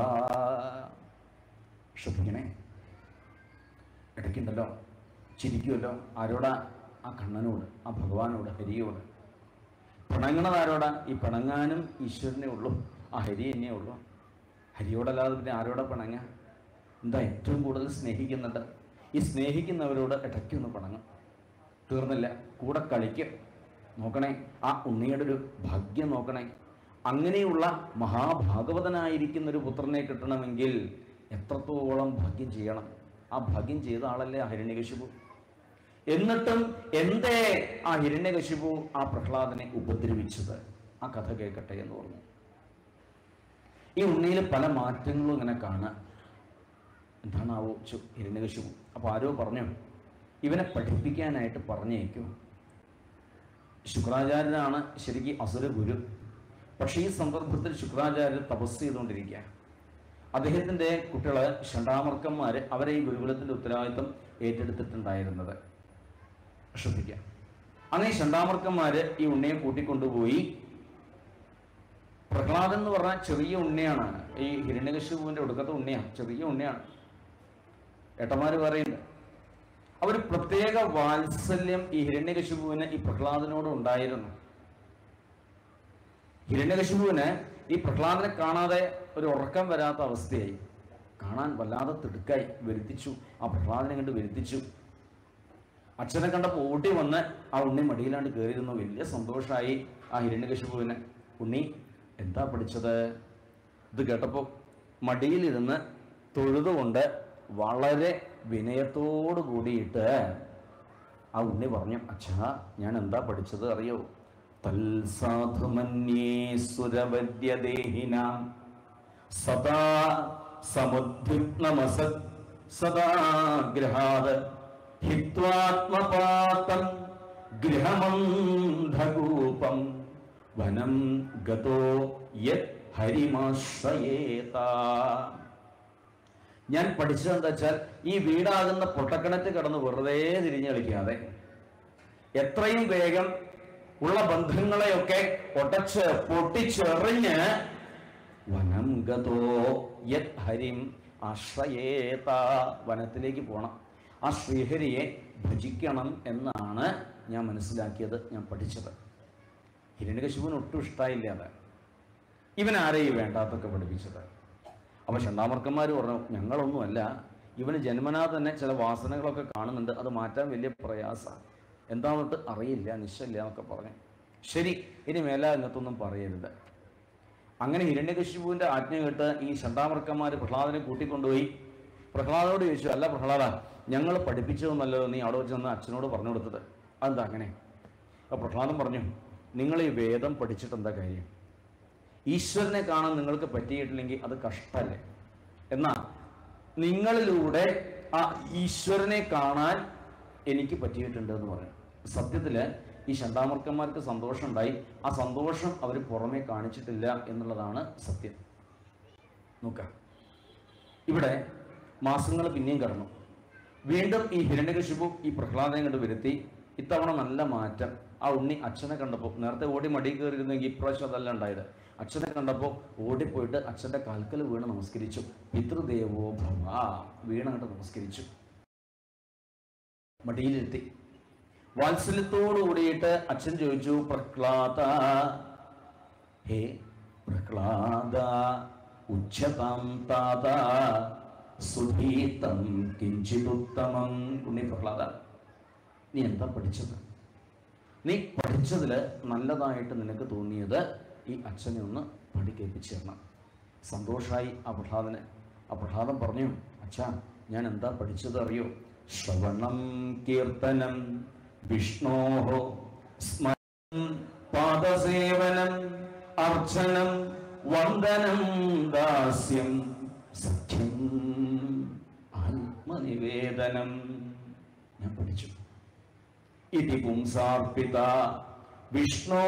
ശ്രദ്ധിക്കണേ. ഇടയ്ക്കുണ്ടല്ലോ ചിരിക്കുമല്ലോ. ആരോടാ? ആ കണ്ണനോട്, ആ ഭഗവാനോട്, ഹരിയോട്. പിണങ്ങണത് ആരോടാ? ഈ പിണങ്ങാനും ഈശ്വരനെ ഉള്ളൂ, ആ ഹരി തന്നെ ഉള്ളൂ. ഹരിയോടല്ലാതെ പിന്നെ ആരോടാ പിണങ്ങ? എന്താ ഏറ്റവും കൂടുതൽ സ്നേഹിക്കുന്നുണ്ട്? ഈ സ്നേഹിക്കുന്നവരോട് ഇടയ്ക്കൊന്ന് പിണങ്ങും. തീർന്നില്ല, കൂടെ കളിക്കും. നോക്കണേ, ആ ഉണ്ണിയുടെ ഒരു ഭാഗ്യം നോക്കണേ. അങ്ങനെയുള്ള മഹാഭാഗവതനായിരിക്കുന്ന ഒരു പുത്രനെ കിട്ടണമെങ്കിൽ എത്രത്തോളം ഭാഗ്യം ചെയ്യണം. ആ ഭാഗ്യം ചെയ്ത ആളല്ലേ ആ ഹിരണ്യകശിപു. എന്നിട്ടും എന്തേ ആ ഹിരണ്യകശിപു ആ പ്രഹ്ലാദനെ ഉപദ്രവിച്ചത്? ആ കഥ കേൾക്കട്ടെ എന്ന് പറഞ്ഞു. ഈ ഉണ്ണിയിൽ പല മാറ്റങ്ങളും ഇങ്ങനെ കാണാൻ. എന്താണാവോ ഹിരണ്യകശിപു. അപ്പൊ ആരോ പറഞ്ഞു, ഇവനെ പഠിപ്പിക്കാനായിട്ട് പറഞ്ഞേക്കും. ശുക്രാചാര്യനാണ് ശരിക്കും അസുര ഗുരു. പക്ഷേ ഈ സന്ദർഭത്തിൽ ശുക്രാചാര്യർ തപസ് ചെയ്തുകൊണ്ടിരിക്കുക. അദ്ദേഹത്തിൻ്റെ കുട്ടികള് ഷണ്ടാമർക്കന്മാർ അവരെ ഈ ഗുരുകുലത്തിൻ്റെ ഉത്തരവാദിത്വം ഏറ്റെടുത്തിട്ടുണ്ടായിരുന്നത്. ശ്രദ്ധിക്കാം. അങ്ങനെ ഷണ്ടാമർക്കന്മാര് ഈ ഉണ്ണിയെ കൂട്ടിക്കൊണ്ടുപോയി. പ്രഹ്ലാദൻ എന്ന് പറഞ്ഞാൽ ചെറിയ ഉണ്ണിയാണ്. ഈ ഹിരണ്യകശിപുവിൻ്റെ ഒടുക്കത്തെ ഉണ്ണിയാണ്, ചെറിയ ഉണ്ണിയാണ്. ഏട്ടന്മാര് പറയുന്നുണ്ട്. അവർ പ്രത്യേക വാത്സല്യം ഈ ഹിരണ്യകശിപുവിന് ഈ പ്രഹ്ലാദനോട് ഉണ്ടായിരുന്നു. ഹിരണ്യകശിപുവിന് ഈ പ്രഹ്ലാദനെ കാണാതെ ഒരു ഉറക്കം വരാത്ത അവസ്ഥയായി. കാണാൻ വല്ലാതെ തിടുക്കായി, വരുത്തിച്ചു. ആ പ്രഹ്ലാദനെ കണ്ട് വരുത്തിച്ചു. അച്ഛനെ കണ്ടപ്പോൾ ഓടി വന്ന് ആ ഉണ്ണി മടിയിലാണ്ട് കയറിയിരുന്നു. വലിയ സന്തോഷമായി ആ ഹിരണ്യകശിപുവിന്. ഉണ്ണി എന്താ പഠിച്ചത്? ഇത് കേട്ടപ്പോൾ മടിയിലിരുന്ന് തൊഴുതുകൊണ്ട് വളരെ വിനയത്തോടു കൂടിയിട്ട് ആ ഉണ്ണി പറഞ്ഞു, അച്ഛാ ഞാൻ എന്താ പഠിച്ചത് അറിയോ? തൽസാധുമന്യേ സുരവദ്യദേഹിനാം സദാ സമുദ്വിഗ്നമസത് സദാഗ്രഹാത് ഹിത്വാത്മപാതം ഗൃഹമന്ധകൂപം വനം ഗതോ യത് ഹരിമാശ്രയേത. ഞാൻ പഠിച്ചത് എന്താ വെച്ചാൽ, ഈ വീടാകുന്ന പൊട്ടക്കിണറ്റ് കിടന്ന് വെറുതെ തിരിഞ്ഞു കളിക്കാതെ എത്രയും വേഗം ഉള്ള ബന്ധങ്ങളെയൊക്കെ ഒടച്ച് പൊട്ടിച്ചെറിഞ്ഞ് വനം ഗതോ യത് ഹരിം ആശ്രയേത, വനത്തിലേക്ക് പോകണം, ആ ശ്രീഹരിയെ ഭജിക്കണം എന്നാണ് ഞാൻ മനസ്സിലാക്കിയത്, ഞാൻ പഠിച്ചത്. ഹിരണ്യകശിപുവിന് ഒട്ടും ഇഷ്ടമായില്ല അത്. ഇവൻ ആരെയും വേണ്ടാത്തൊക്കെ പഠിപ്പിച്ചത്. അപ്പൊ ഷണ്ടാമർക്കന്മാർ പറഞ്ഞു, ഞങ്ങളൊന്നുമല്ല, ഇവന് ജന്മനാ തന്നെ ചില വാസനകളൊക്കെ കാണുന്നുണ്ട്, അത് മാറ്റാൻ വലിയ പ്രയാസമാണ്, എന്താണെന്നിട്ട് അറിയില്ല, നിശ്ചയില്ല എന്നൊക്കെ പറഞ്ഞു. ശരി, ഇനി മേല ഇങ്ങനത്തൊന്നും പറയരുത്. അങ്ങനെ ഹിരണ്യകശിപുവിന്റെ ആജ്ഞ കേട്ട് ഈ ഷണ്ടാമർക്കന്മാർ പ്രഹ്ലാദനെ കൂട്ടിക്കൊണ്ടുപോയി. പ്രഹ്ലാദനോട് ചോദിച്ചു, അല്ല പ്രഹ്ലാദ, ഞങ്ങൾ പഠിപ്പിച്ചതൊന്നല്ലോ നീ അവിടെ വെച്ച് നിന്ന് അച്ഛനോട് പറഞ്ഞു കൊടുത്തത്, അതെന്താ അങ്ങനെ? അപ്പൊ പ്രഹ്ലാദൻ പറഞ്ഞു, നിങ്ങൾ ഈ വേദം പഠിച്ചിട്ട് എന്താ കാര്യം? ഈശ്വരനെ കാണാൻ നിങ്ങൾക്ക് പറ്റിയിട്ടില്ലെങ്കിൽ അത് കഷ്ടമല്ലേ? എന്നാൽ നിങ്ങളിലൂടെ ആ ഈശ്വരനെ കാണാൻ എനിക്ക് പറ്റിയിട്ടുണ്ട് എന്ന് പറഞ്ഞു. സത്യത്തില് ഈ ഷണ്ടാമർക്കന്മാർക്ക് സന്തോഷം ഉണ്ടായി. ആ സന്തോഷം അവർ പുറമെ കാണിച്ചിട്ടില്ല എന്നുള്ളതാണ് സത്യം. നോക്കാം, ഇവിടെ മാസങ്ങൾ പിന്നെയും കടന്നു. വീണ്ടും ഈ ഹിരണ്യകശിപു ഈ പ്രഹ്ലാദനെ കണ്ട് വരുത്തി. ഇത്തവണ നല്ല മാറ്റം. ആ ഉണ്ണി അച്ഛനെ കണ്ടപ്പോൾ, നേരത്തെ ഓടി മടി കയറിയിരുന്നെങ്കിൽ ഇപ്രാവശ്യം അതല്ല ഉണ്ടായത്. അച്ഛനെ കണ്ടപ്പോൾ ഓടിപ്പോയിട്ട് അച്ഛൻ്റെ കാൽക്കൽ വീണ് നമസ്കരിച്ചു. പിതൃദേവോ ഭവ, വീണങ്ങട്ട് നമസ്കരിച്ചു, മടിയിലിരുത്തി. വാത്സല്യത്തോടു കൂടിയിട്ട് അച്ഛൻ ചോദിച്ചു, പ്രഹ്ലാദ, ഹേ പ്രഹ്ലാദ, ഉച്ചതാം താത സുധീതം കിഞ്ചിതുത്തമം. ഉണ്ണി പ്രഹ്ലാദ, നീ എന്താ പഠിച്ചത്? നീ പഠിച്ചതിൽ നല്ലതായിട്ട് നിനക്ക് തോന്നിയത് ഈ അച്ഛനെ ഒന്ന് പഠിക്കേൽപ്പിച്ചു തരണം. സന്തോഷമായി ആ പ്രഹ്ലാദന്. ആ പ്രഹ്ലാദൻ പറഞ്ഞു, അച്ഛാ ഞാൻ എന്താ പഠിച്ചത് അറിയോ? ശ്രവണം കീർത്തനം വിഷ്ണോഹോ സ്മരണം പാദസേവനം അർച്ചനം വന്ദനം ദാസ്യം സഖ്യം ആത്മനിവേദനം. ഞാൻ പഠിച്ചു. ഇതി പുംസാർപ്പിത വിഷ്ണോ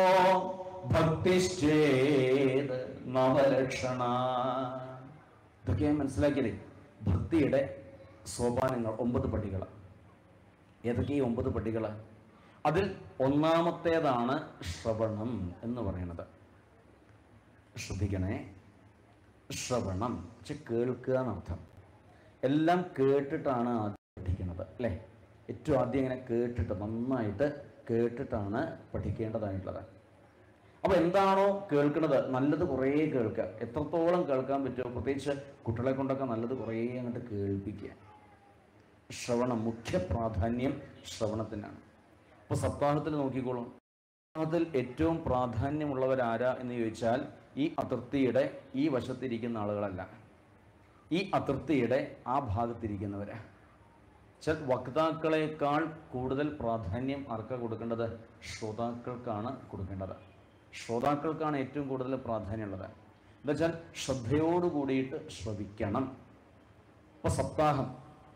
ഭക്തിശ്ചേത് നവലക്ഷണ. ഇതൊക്കെ ഞാൻ മനസ്സിലാക്കിയതേ. ഭക്തിയുടെ സോപാനങ്ങൾ ഒമ്പത് പടികൾ. ഏതൊക്കെ ഈ ഒമ്പത് പടികൾ? അതിൽ ഒന്നാമത്തേതാണ് ശ്രവണം എന്ന് പറയുന്നത്. ശ്രദ്ധിക്കണേ, ശ്രവണം പക്ഷെ കേൾക്കുക എന്നർത്ഥം. എല്ലാം കേട്ടിട്ടാണ് ആദ്യം പഠിക്കുന്നത് അല്ലേ? ഏറ്റവും ആദ്യം ഇങ്ങനെ കേട്ടിട്ട്, നന്നായിട്ട് കേട്ടിട്ടാണ് പഠിക്കേണ്ടതായിട്ടുള്ളത്. അപ്പോൾ എന്താണോ കേൾക്കുന്നത് നല്ലത് കുറേ കേൾക്കുക. എത്രത്തോളം കേൾക്കാൻ പറ്റുമോ, പ്രത്യേകിച്ച് കുട്ടികളെ കൊണ്ടൊക്കെ നല്ലത് കുറേ അങ്ങോട്ട് കേൾപ്പിക്കുക. ശ്രവണം, മുഖ്യ പ്രാധാന്യം ശ്രവണത്തിനാണ്. അപ്പോൾ സപ്താഹത്തിൽ നോക്കിക്കോളും. സപ്താഹത്തിൽ ഏറ്റവും പ്രാധാന്യമുള്ളവരാരാ എന്ന് ചോദിച്ചാൽ ഈ അതിർത്തിയുടെ ഈ വശത്തിരിക്കുന്ന ആളുകളല്ല, ഈ അതിർത്തിയുടെ ആ ഭാഗത്തിരിക്കുന്നവരാ. ചില വക്താക്കളെക്കാൾ കൂടുതൽ പ്രാധാന്യം ആർക്കാണ് കൊടുക്കേണ്ടത്? ശ്രോതാക്കൾക്കാണ് കൊടുക്കേണ്ടത്. ശ്രോതാക്കൾക്കാണ് ഏറ്റവും കൂടുതൽ പ്രാധാന്യമുള്ളത്. എന്താ വെച്ചാൽ ശ്രദ്ധയോട് കൂടിയിട്ട് ശ്രവിക്കണം. ഇപ്പൊ സപ്താഹം,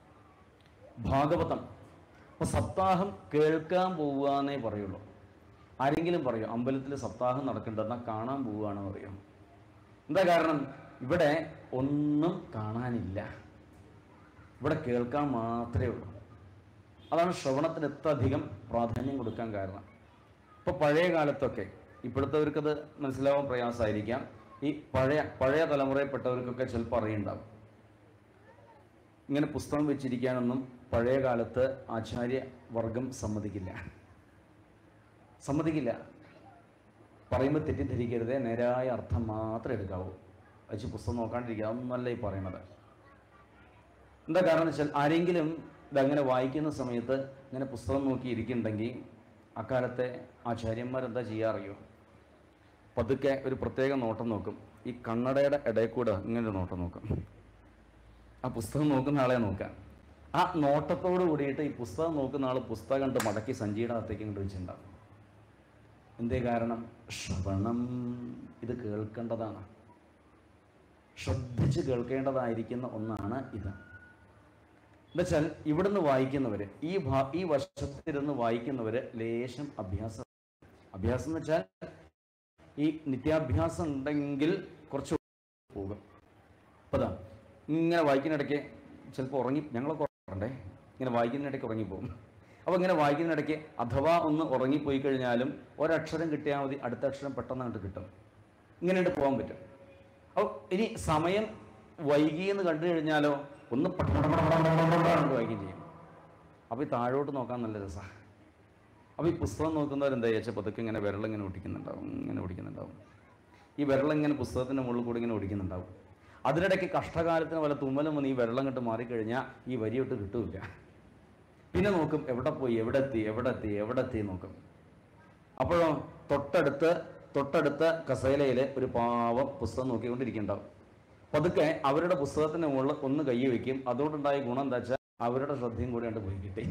ഭാഗവതം, ഇപ്പൊ സപ്താഹം കേൾക്കാൻ പോവുകയെന്നേ പറയുള്ളൂ. ആരെങ്കിലും പറയും അമ്പലത്തിൽ സപ്താഹം നടക്കേണ്ടതെന്നാൽ കാണാൻ പോവുകയാണെന്ന് പറയും. എന്താ കാരണം? ഇവിടെ ഒന്നും കാണാനില്ല, ഇവിടെ കേൾക്കാൻ മാത്രമേ ഉള്ളൂ. അതാണ് ശ്രവണത്തിന് എത്ര അധികം പ്രാധാന്യം കൊടുക്കാൻ കാരണം. ഇപ്പൊ പഴയ കാലത്തൊക്കെ, ഇപ്പോഴത്തെവർക്കത് മനസ്സിലാവാൻ പ്രയാസമായിരിക്കാം, ഈ പഴയ പഴയ തലമുറയിൽപ്പെട്ടവർക്കൊക്കെ ചിലപ്പോൾ അറിയുണ്ടാവും. ഇങ്ങനെ പുസ്തകം വെച്ചിരിക്കാനൊന്നും പഴയ കാലത്ത് ആചാര്യവർഗം സമ്മതിക്കില്ല സമ്മതിക്കില്ല പറയുമ്പോൾ തെറ്റിദ്ധരിക്കരുതേ, നേരായ അർത്ഥം മാത്രമേ എടുക്കാവൂ. വെച്ച് പുസ്തകം നോക്കാണ്ടിരിക്കുക, അതൊന്നല്ല ഈ പറയണത്. എന്താ കാരണം എന്ന് വെച്ചാൽ ആരെങ്കിലും ഇതങ്ങനെ വായിക്കുന്ന സമയത്ത് ഇങ്ങനെ പുസ്തകം നോക്കി ഇരിക്കുന്നുണ്ടെങ്കിൽ അക്കാലത്തെ ആചാര്യന്മാരെന്താ ചെയ്യാറിയോ? പതുക്കെ ഒരു പ്രത്യേക നോട്ടം നോക്കും. ഈ കണ്ണടയുടെ ഇടയിൽ കൂടെ ഇങ്ങനെ നോട്ടം നോക്കും. ആ പുസ്തകം നോക്കുന്ന ആളെ നോക്കാം. ആ നോട്ടത്തോട് കൂടിയിട്ട് ഈ പുസ്തകം നോക്കുന്ന ആൾ പുസ്തകം കണ്ട് മടക്കി സഞ്ചിയുടെ അകത്തേക്ക് കണ്ട് വെച്ചിട്ടുണ്ടാവും. എന്തേ കാരണം? ശ്രവണം. ഇത് കേൾക്കേണ്ടതാണ്, ശ്രദ്ധിച്ച് കേൾക്കേണ്ടതായിരിക്കുന്ന ഒന്നാണ് ഇത്. എന്നുവെച്ചാൽ ഇവിടുന്ന് വായിക്കുന്നവര്, ഈ ഭാ ഈ വശത്തിരുന്ന് വായിക്കുന്നവര് ലേശം അഭ്യാസം അഭ്യാസം എന്ന് വെച്ചാൽ ഈ നിത്യാഭ്യാസം ഉണ്ടെങ്കിൽ കുറച്ച് പോകും. അപ്പതാ ഇങ്ങനെ വായിക്കുന്നിടയ്ക്ക് ചിലപ്പോൾ ഉറങ്ങി, ഞങ്ങളൊക്കെ ഉറങ്ങണ്ടേ, ഇങ്ങനെ വായിക്കുന്നിടയ്ക്ക് ഉറങ്ങിപ്പോകും. അപ്പോൾ ഇങ്ങനെ വായിക്കുന്നിടയ്ക്ക് അഥവാ ഒന്ന് ഉറങ്ങിപ്പോയി കഴിഞ്ഞാലും ഒരക്ഷരം കിട്ടിയാൽ മതി, അടുത്ത അക്ഷരം പെട്ടെന്ന് അങ്ങോട്ട് കിട്ടും. ഇങ്ങനെയായിട്ട് പോകാൻ പറ്റും. അപ്പോൾ ഇനി സമയം വൈകിയെന്ന് കണ്ടു കഴിഞ്ഞാലോ ഒന്ന് പെട്ടെന്ന് വായിക്കുകയും ചെയ്യും. അപ്പോൾ ഈ താഴോട്ട് നോക്കാൻ നല്ല രസമാണ്. അപ്പോൾ ഈ പുസ്തകം നോക്കുന്നവരെന്താ ചോദിച്ചാൽ പതുക്കെ ഇങ്ങനെ വിരളിങ്ങനെ ഓടിക്കുന്നുണ്ടാവും, ഇങ്ങനെ ഓടിക്കുന്നുണ്ടാവും. ഈ വിരളിങ്ങനെ പുസ്തകത്തിൻ്റെ മുകളിൽ കൂടി ഇങ്ങനെ ഓടിക്കുന്നുണ്ടാവും. അതിനിടയ്ക്ക് കഷ്ടകാലത്തിന് വല്ല തുമ്മലും വന്ന് ഈ വെള്ളം കണ്ട് മാറിക്കഴിഞ്ഞാൽ ഈ വരിയൊട്ട് കിട്ടൂല. പിന്നെ നോക്കും എവിടെ പോയി, എവിടെ എത്തി എവിടെ എത്തി എവിടെ എത്തി നോക്കും. അപ്പോഴോ തൊട്ടടുത്ത് തൊട്ടടുത്ത കസേലയിൽ ഒരു പാവം പുസ്തകം നോക്കിക്കൊണ്ടിരിക്കുന്നുണ്ടാവും. പതുക്കെ അവരുടെ പുസ്തകത്തിൻ്റെ മുകളിൽ ഒന്ന് കൈ വയ്ക്കും. അതുകൊണ്ടുണ്ടായ ഗുണം എന്താ വെച്ചാൽ അവരുടെ ശ്രദ്ധയും കൂടെ കണ്ട് പോയി കിട്ടി.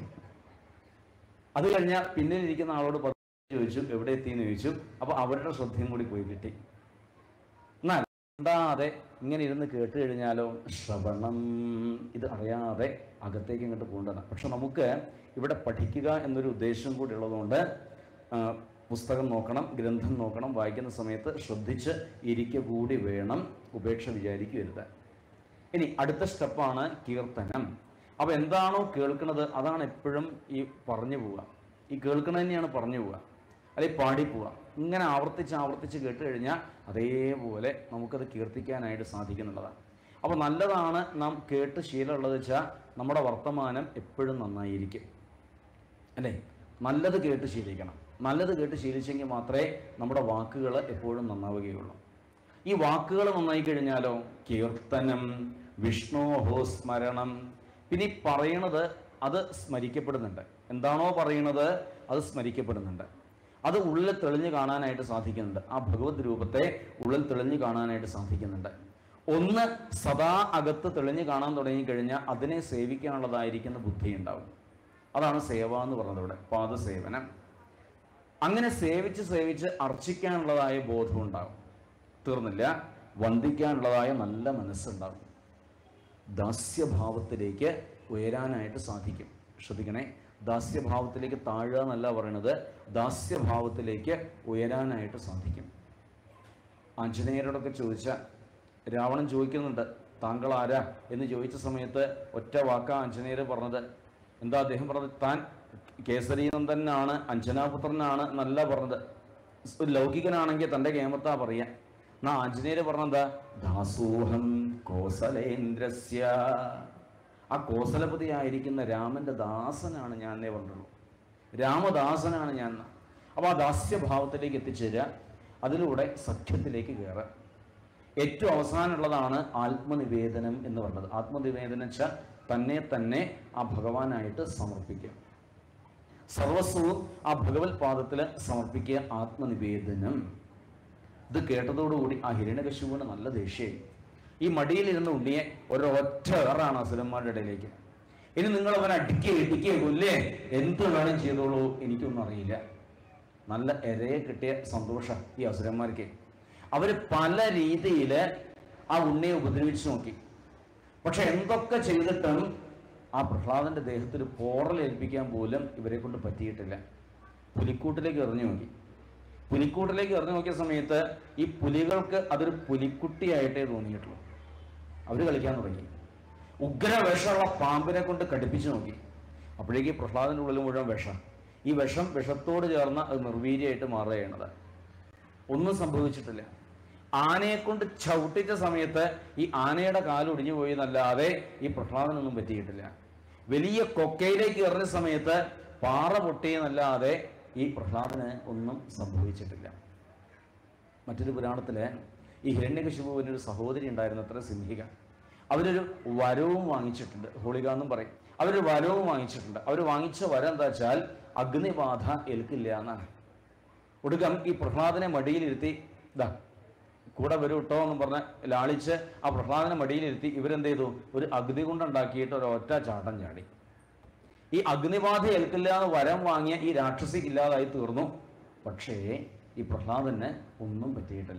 അത് കഴിഞ്ഞാൽ പിന്നിലിരിക്കുന്ന ആളോട് ചോദിച്ചു എവിടെ എത്തിയെന്ന് ചോദിച്ചു. അപ്പോൾ അവരുടെ ശ്രദ്ധയും കൂടി പോയി കിട്ടി. എന്നാൽ ഉണ്ടാതെ ഇങ്ങനെ ഇരുന്ന് കേട്ട് കഴിഞ്ഞാലോ ശ്രവണം, ഇത് അറിയാതെ അകത്തേക്ക് ഇങ്ങോട്ട് പോകേണ്ടതാണ്. പക്ഷെ നമുക്ക് ഇവിടെ പഠിക്കുക എന്നൊരു ഉദ്ദേശം കൂടി ഉള്ളതുകൊണ്ട് പുസ്തകം നോക്കണം, ഗ്രന്ഥം നോക്കണം, വായിക്കുന്ന സമയത്ത് ശ്രദ്ധിച്ച് ഇരിക്കുക കൂടി വേണം, ഉപേക്ഷ വിചാരിക്കരുത്. ഇനി അടുത്ത സ്റ്റെപ്പാണ് കീർത്തനം. അപ്പോൾ എന്താണോ കേൾക്കുന്നത് അതാണ് എപ്പോഴും ഈ പറഞ്ഞു പോവുക. ഈ കേൾക്കുന്നത് തന്നെയാണ് പറഞ്ഞു പോവുക, അല്ലെങ്കിൽ പാടിപ്പോവുക. ഇങ്ങനെ ആവർത്തിച്ച് ആവർത്തിച്ച് കേട്ട് കഴിഞ്ഞാൽ അതേപോലെ നമുക്കത് കീർത്തിക്കാനായിട്ട് സാധിക്കുന്നുള്ളതാണ്. അപ്പോൾ നല്ലതാണ് നാം കേട്ട് ശീലമുള്ളത് വെച്ചാൽ നമ്മുടെ വർത്തമാനം എപ്പോഴും നന്നായിരിക്കും, അല്ലേ? നല്ലത് കേട്ട് ശീലിക്കണം. നല്ലത് കേട്ട് ശീലിച്ചെങ്കിൽ മാത്രമേ നമ്മുടെ വാക്കുകൾ എപ്പോഴും നന്നാവുകയുള്ളൂ. ഈ വാക്കുകൾ നന്നായി കഴിഞ്ഞാലോ കീർത്തനം, വിഷ്ണോഹോ സ്മരണം. പിന്നെ ഈ പറയണത് അത് സ്മരിക്കപ്പെടുന്നുണ്ട്. എന്താണോ പറയണത് അത് സ്മരിക്കപ്പെടുന്നുണ്ട്. അത് ഉള്ളിൽ തെളിഞ്ഞു കാണാനായിട്ട് സാധിക്കുന്നുണ്ട്. ആ ഭഗവത് രൂപത്തെ ഉള്ളിൽ തെളിഞ്ഞു കാണാനായിട്ട് സാധിക്കുന്നുണ്ട്. ഒന്ന് സദാ അകത്ത് തെളിഞ്ഞു കാണാൻ തുടങ്ങിക്കഴിഞ്ഞാൽ അതിനെ സേവിക്കാനുള്ളതായിരിക്കുന്ന ബുദ്ധി ഉണ്ടാവും. അതാണ് സേവ എന്ന് പറഞ്ഞത് ഇവിടെ, പാദസേവനം. അങ്ങനെ സേവിച്ച് സേവിച്ച് അർച്ചിക്കാനുള്ളതായ ബോധം ഉണ്ടാവും. തീർന്നില്ല, വന്ദിക്കാനുള്ളതായ നല്ല മനസ്സുണ്ടാവും. ദാസ്യഭാവത്തിലേക്ക് ഉയരാനായിട്ട് സാധിക്കും. ശ്രദ്ധിക്കണേ, ദാസ്യഭാവത്തിലേക്ക് താഴുക എന്നല്ല പറയണത്, ദാസ്യഭാവത്തിലേക്ക് ഉയരാനായിട്ട് സാധിക്കും. ആഞ്ജനേയരോടൊക്കെ ചോദിച്ച രാവണൻ ചോദിക്കുന്നുണ്ട് താങ്കൾ ആരാ എന്ന് ചോദിച്ച സമയത്ത് ഒറ്റ വാക്ക ആഞ്ജനേയർ പറഞ്ഞത്. എന്താ അദ്ദേഹം പറഞ്ഞത്? താൻ കേസരീനന്ദനാണ്, അഞ്ജനാപുത്രനാണ് എന്നല്ല പറഞ്ഞത്. ഒരു ലൗകികനാണെങ്കിൽ തൻ്റെ കേമത്താ പറയാ. എന്നാ ആഞ്ജനേയർ പറഞ്ഞെന്താ? ദാസോഹം കോസലേന്ദ്രസ്യ. ആ കോസലപതി ആയിരിക്കുന്ന രാമന്റെ ദാസനാണ് ഞാൻ എന്നേ പറഞ്ഞുള്ളൂ. രാമദാസനാണ് ഞാൻ. അപ്പോൾ ആ ദാസ്യഭാവത്തിലേക്ക് എത്തിച്ചേരുക, അതിലൂടെ സഖ്യത്തിലേക്ക് കയറുക. ഏറ്റവും അവസാനമുള്ളതാണ് ആത്മനിവേദനം എന്ന് പറയുന്നത്. ആത്മനിവേദനം വെച്ചാൽ തന്നെ തന്നെ ആ ഭഗവാനായിട്ട് സമർപ്പിക്കുക. സർവസ്വവും ആ ഭഗവത് പാദത്തിൽ സമർപ്പിക്കുക, ആത്മനിവേദനം. ഇത് കേട്ടതോടുകൂടി ആ ഹിരണ്യകശിപുവിന് നല്ല ദേഷ്യം. ഈ മടിയിലിരുന്ന ഉണ്ണിയെ ഒരൊറ്റ ഏറാണ് അസുരന്മാരുടെ ഇടയിലേക്ക്. ഇനി നിങ്ങൾ അവനെ അടിക്കുക ഇടിക്കുക കൊല്ലേ എന്ത് വേണം ചെയ്തോളൂ, എനിക്കൊന്നും അറിയില്ല. നല്ല ഇരയെ കിട്ടിയ സന്തോഷം ഈ അസുരന്മാർക്ക്. അവർ പല രീതിയിൽ ആ ഉണ്ണിയെ ഉപദ്രവിച്ചു നോക്കി. പക്ഷെ എന്തൊക്കെ ചെയ്തിട്ടും ആ പ്രഹ്ലാദന്റെ ദേഹത്തിൽ പോറലേൽപ്പിക്കാൻ പോലും ഇവരെ കൊണ്ട് പറ്റിയിട്ടില്ല. പുലിക്കൂട്ടിലേക്ക് എറിഞ്ഞു നോക്കി. പുലിക്കൂട്ടിലേക്ക് എറിഞ്ഞു നോക്കിയ സമയത്ത് ഈ പുലികൾക്ക് അതൊരു പുലിക്കുട്ടിയായിട്ടേ തോന്നിയിട്ടുള്ളൂ. അവർ കളിക്കാൻ തുടങ്ങി. ഉഗ്രവേഷമുള്ള പാമ്പിനെ കൊണ്ട് കടിപ്പിച്ചു നോക്കി. അപ്പോഴേക്ക് പ്രഹ്ലാദന്റെ ഉള്ളിൽ മുഴുവൻ വിഷം. ഈ വിഷം വിഷത്തോട് ചേർന്ന് അത് നിർവീര്യമായിട്ട് മാറുകയാണത്. ഒന്നും സംഭവിച്ചിട്ടില്ല. ആനയെ കൊണ്ട് ചവിട്ടിച്ച സമയത്ത് ഈ ആനയുടെ കാലൊടിഞ്ഞു പോയി എന്നല്ലാതെ ഈ പ്രഹ്ലാദനൊന്നും പറ്റിയിട്ടില്ല. വലിയ കൊക്കയിലേക്ക് എറിഞ്ഞ സമയത്ത് പാറ പൊട്ടിയെന്നല്ലാതെ ഈ പ്രഹ്ലാദന് ഒന്നും സംഭവിച്ചിട്ടില്ല. മറ്റൊരു പുരാണത്തില് ഈ ഹിരണ്യകശിപുവിന് ഒരു സഹോദരി ഉണ്ടായിരുന്നു, അത്ര സിംഹിക. അവരൊരു വരവും വാങ്ങിച്ചിട്ടുണ്ട്, ഹോളിക എന്നും പറയും. അവരൊരു വരവും വാങ്ങിച്ചിട്ടുണ്ട്. അവർ വാങ്ങിച്ച വരം എന്താ വെച്ചാൽ അഗ്നിബാധ ഏൽക്കില്ല എന്നാണ്. ഒടുക്കം ഈ പ്രഹ്ലാദനെ മടിയിലിരുത്തി, ഇതാ കൂടെ വരും ഇട്ടോ എന്ന് പറഞ്ഞ് ലാളിച്ച് ആ പ്രഹ്ലാദനെ മടിയിലിരുത്തി ഇവരെന്ത് ചെയ്തു, ഒരു അഗ്നി കൊണ്ടുണ്ടാക്കിയിട്ട് ഒരു ഒറ്റ ചാട്ടം ചാടി. ഈ അഗ്നിബാധ ഏൽക്കില്ല എന്ന് വരം വാങ്ങിയ ഈ രാക്ഷസിക്ക് ഇല്ലാതായി തീർന്നു. പക്ഷേ ഈ പ്രഹ്ലാദന് ഒന്നും പറ്റിയിട്ടില്ല.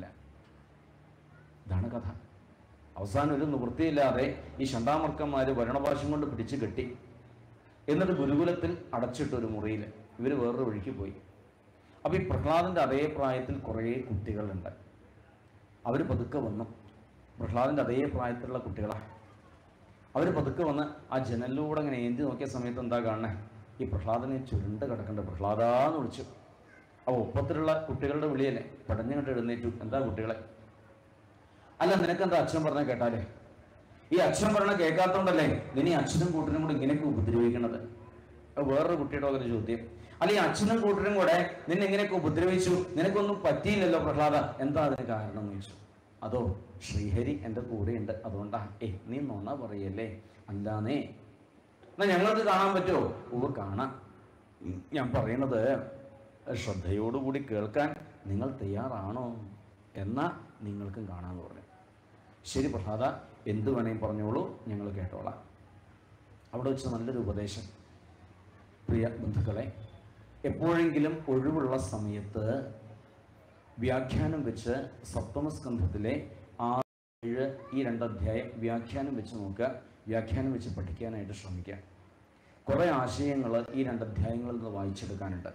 ഇതാണ് കഥ. അവസാനം ഒരു നിവൃത്തിയില്ലാതെ ഈ ഷണ്ടാമർക്കന്മാര് ഭരണഭാഷം കൊണ്ട് പിടിച്ചു കെട്ടി. എന്നിട്ട് ഗുരുകുലത്തിൽ അടച്ചിട്ട് ഒരു മുറിയിൽ ഇവർ വേറൊരു വഴിക്ക് പോയി. അപ്പൊ ഈ പ്രഹ്ലാദന്റെ അതേ പ്രായത്തിൽ കുറേ കുട്ടികളുണ്ട്. അവർ പതുക്കെ വന്നു. പ്രഹ്ലാദന്റെ അതേ പ്രായത്തിലുള്ള കുട്ടികളാണ്. അവർ പതുക്കെ വന്ന് ആ ജനലിലൂടെ അങ്ങനെ ഏന്തി നോക്കിയ സമയത്ത് എന്താ കാണണേ, ഈ പ്രഹ്ലാദനെ ചുരുണ്ട് കിടക്കണ്ട, പ്രഹ്ലാദാന്ന് വിളിച്ചു. അപ്പോൾ ഒപ്പത്തിലുള്ള കുട്ടികളുടെ വിളിയല്ലേ, പടഞ്ഞുകൊണ്ട് എഴുന്നേറ്റു. എന്താ കുട്ടികളെ? അല്ല നിനക്കെന്താ അച്ഛൻ പറഞ്ഞ കേട്ടാലേ? ഈ അച്ഛൻ പറഞ്ഞ കേൾക്കാത്തോണ്ടല്ലേ നിന്നെ അച്ഛനും കൂട്ടരും കൂടെ ഇങ്ങനെയൊക്കെ ഉപദ്രവിക്കണത്? വേറൊരു കുട്ടിയുടെ ഒരു ചോദ്യം. അല്ല ഈ അച്ഛനും കൂട്ടരും കൂടെ നിന്നെ എങ്ങനെയൊക്കെ ഉപദ്രവിച്ചു, നിനക്കൊന്നും പറ്റിയില്ലല്ലോ പ്രഹ്ലാദ, എന്താ അതിന് കാരണം എന്ന് ചോദിച്ചു. അതോ ശ്രീഹരി എൻ്റെ കൂടെയുണ്ട്, അതുകൊണ്ടാ. ഏ നീ നൊണ പറയല്ലേ? അല്ലാന്നേ. എന്നാ ഞങ്ങൾക്ക് കാണാൻ പറ്റുമോ? ഉവ്വ് കാണാം. ഞാൻ പറയണത് ശ്രദ്ധയോടുകൂടി കേൾക്കാൻ നിങ്ങൾ തയ്യാറാണോ? എന്നാ നിങ്ങൾക്കും കാണാമെന്ന് പറഞ്ഞു. ശരി പ്രഹ്ലാദ, എന്ത് വേണേലും പറഞ്ഞോളൂ, ഞങ്ങൾ കേട്ടോളാം. അവിടെ വെച്ച് നല്ലൊരു ഉപദേശം. പ്രിയ ബന്ധുക്കളെ, എപ്പോഴെങ്കിലും ഒഴിവുള്ള സമയത്ത് വ്യാഖ്യാനം വെച്ച് സപ്തമസ്കന്ധത്തിലെ ആറ് ഏഴ് ഈ രണ്ടധ്യായം വ്യാഖ്യാനം വെച്ച് നോക്കുക, വ്യാഖ്യാനം വെച്ച് പഠിക്കാനായിട്ട് ശ്രമിക്കുക. കുറേ ആശയങ്ങൾ ഈ രണ്ടധ്യായങ്ങളിൽ നിന്ന് വായിച്ചെടുക്കാനുണ്ട്.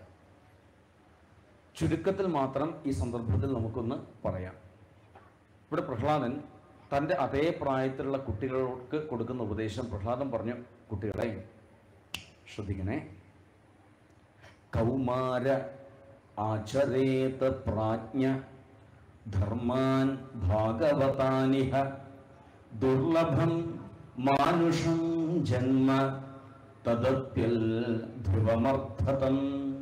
ചുരുക്കത്തിൽ മാത്രം ഈ സന്ദർഭത്തിൽ നമുക്കൊന്ന് പറയാം. ഇവിടെ പ്രഹ്ലാദൻ തൻ്റെ അതേ പ്രായത്തിലുള്ള കുട്ടികൾക്ക് കൊടുക്കുന്ന ഉപദേശം പ്രഹ്ലാദൻ പറഞ്ഞു, കുട്ടികളെ ശ്രദ്ധിക്കണേ. കൗമാര ആചരേത പ്രാജ്ഞ ധർമാൻ ഭാഗവതാനിഹ ദുർലഭം മാനുഷം ജന്മ തദപ്യൽ ധ്രുവമർത്ഥതം.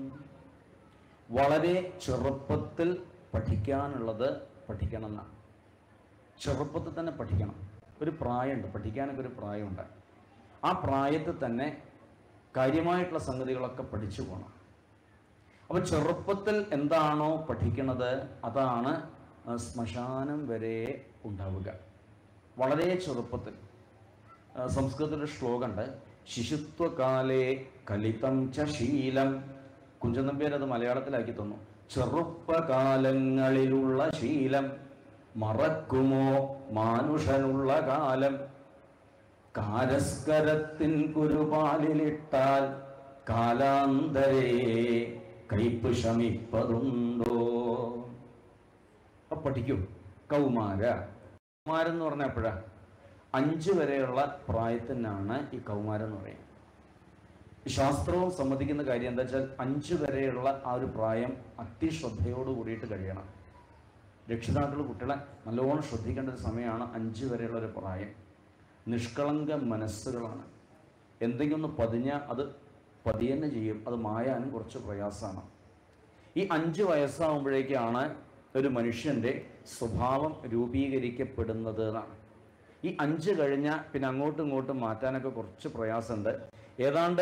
വളരെ ചെറുപ്പത്തിൽ പഠിക്കാനുള്ളത് പഠിക്കണം എന്നാണ്. ചെറുപ്പത്തിൽ തന്നെ പഠിക്കണം. ഒരു പ്രായമുണ്ട്, പഠിക്കാനൊക്കെ ഒരു പ്രായമുണ്ട്. ആ പ്രായത്തിൽ തന്നെ കാര്യമായിട്ടുള്ള സംഗതികളൊക്കെ പഠിച്ചു പോകണം. അപ്പോൾ ചെറുപ്പത്തിൽ എന്താണോ പഠിക്കണത് അതാണ് ശ്മശാനം വരെ ഉണ്ടാവുക. വളരെ ചെറുപ്പത്തിൽ. സംസ്കൃതത്തിലൊരു ശ്ലോകമുണ്ട്, ശിശുത്വകാലേ കലിതം ച ശീലം. കുഞ്ചൻ നമ്പ്യാർ അത് മലയാളത്തിലാക്കി തന്നു. ചെറുപ്പകാലങ്ങളിലുള്ള ശീലം മറക്കുമോ മാനുഷനുള്ള കാലം. കാരസ്കരത്തിൻ കുരുപാലിലിട്ടാൽ കാലാന്തരേ കൈപ്പ് ശമിപ്പതുണ്ടോ. പഠിക്കും. കൗമാര കൗമാരം എന്ന് പറഞ്ഞാൽ എപ്പോഴാ? അഞ്ച് വരെയുള്ള പ്രായത്തിനാണ് ഈ കൗമാരം എന്ന് പറയുന്നത്. ശാസ്ത്രവും സമ്മതിക്കുന്ന കാര്യം എന്താ വെച്ചാൽ അഞ്ച് വരെയുള്ള ആ ഒരു പ്രായം അതിശ്രദ്ധയോട് കൂടിയിട്ട് കഴിയണം. രക്ഷിതാക്കൾ കുട്ടികളെ നല്ലോണം ശ്രദ്ധിക്കേണ്ട ഒരു സമയമാണ് അഞ്ച് വരെയുള്ള ഒരു പ്രായം. നിഷ്കളങ്ക മനസ്സുകളാണ്. എന്തെങ്കിലും ഒന്ന് പതിഞ്ഞാൽ അത് പതിയെന്നെ ചെയ്യും, അത് മായാനും കുറച്ച് പ്രയാസമാണ്. ഈ അഞ്ച് വയസ്സാകുമ്പോഴേക്കാണ് ഒരു മനുഷ്യൻ്റെ സ്വഭാവം രൂപീകരിക്കപ്പെടുന്നത് എന്നാണ്. ഈ അഞ്ച് കഴിഞ്ഞാൽ പിന്നെ അങ്ങോട്ടും ഇങ്ങോട്ടും മാറ്റാനൊക്കെ കുറച്ച് പ്രയാസമുണ്ട്. ഏതാണ്ട്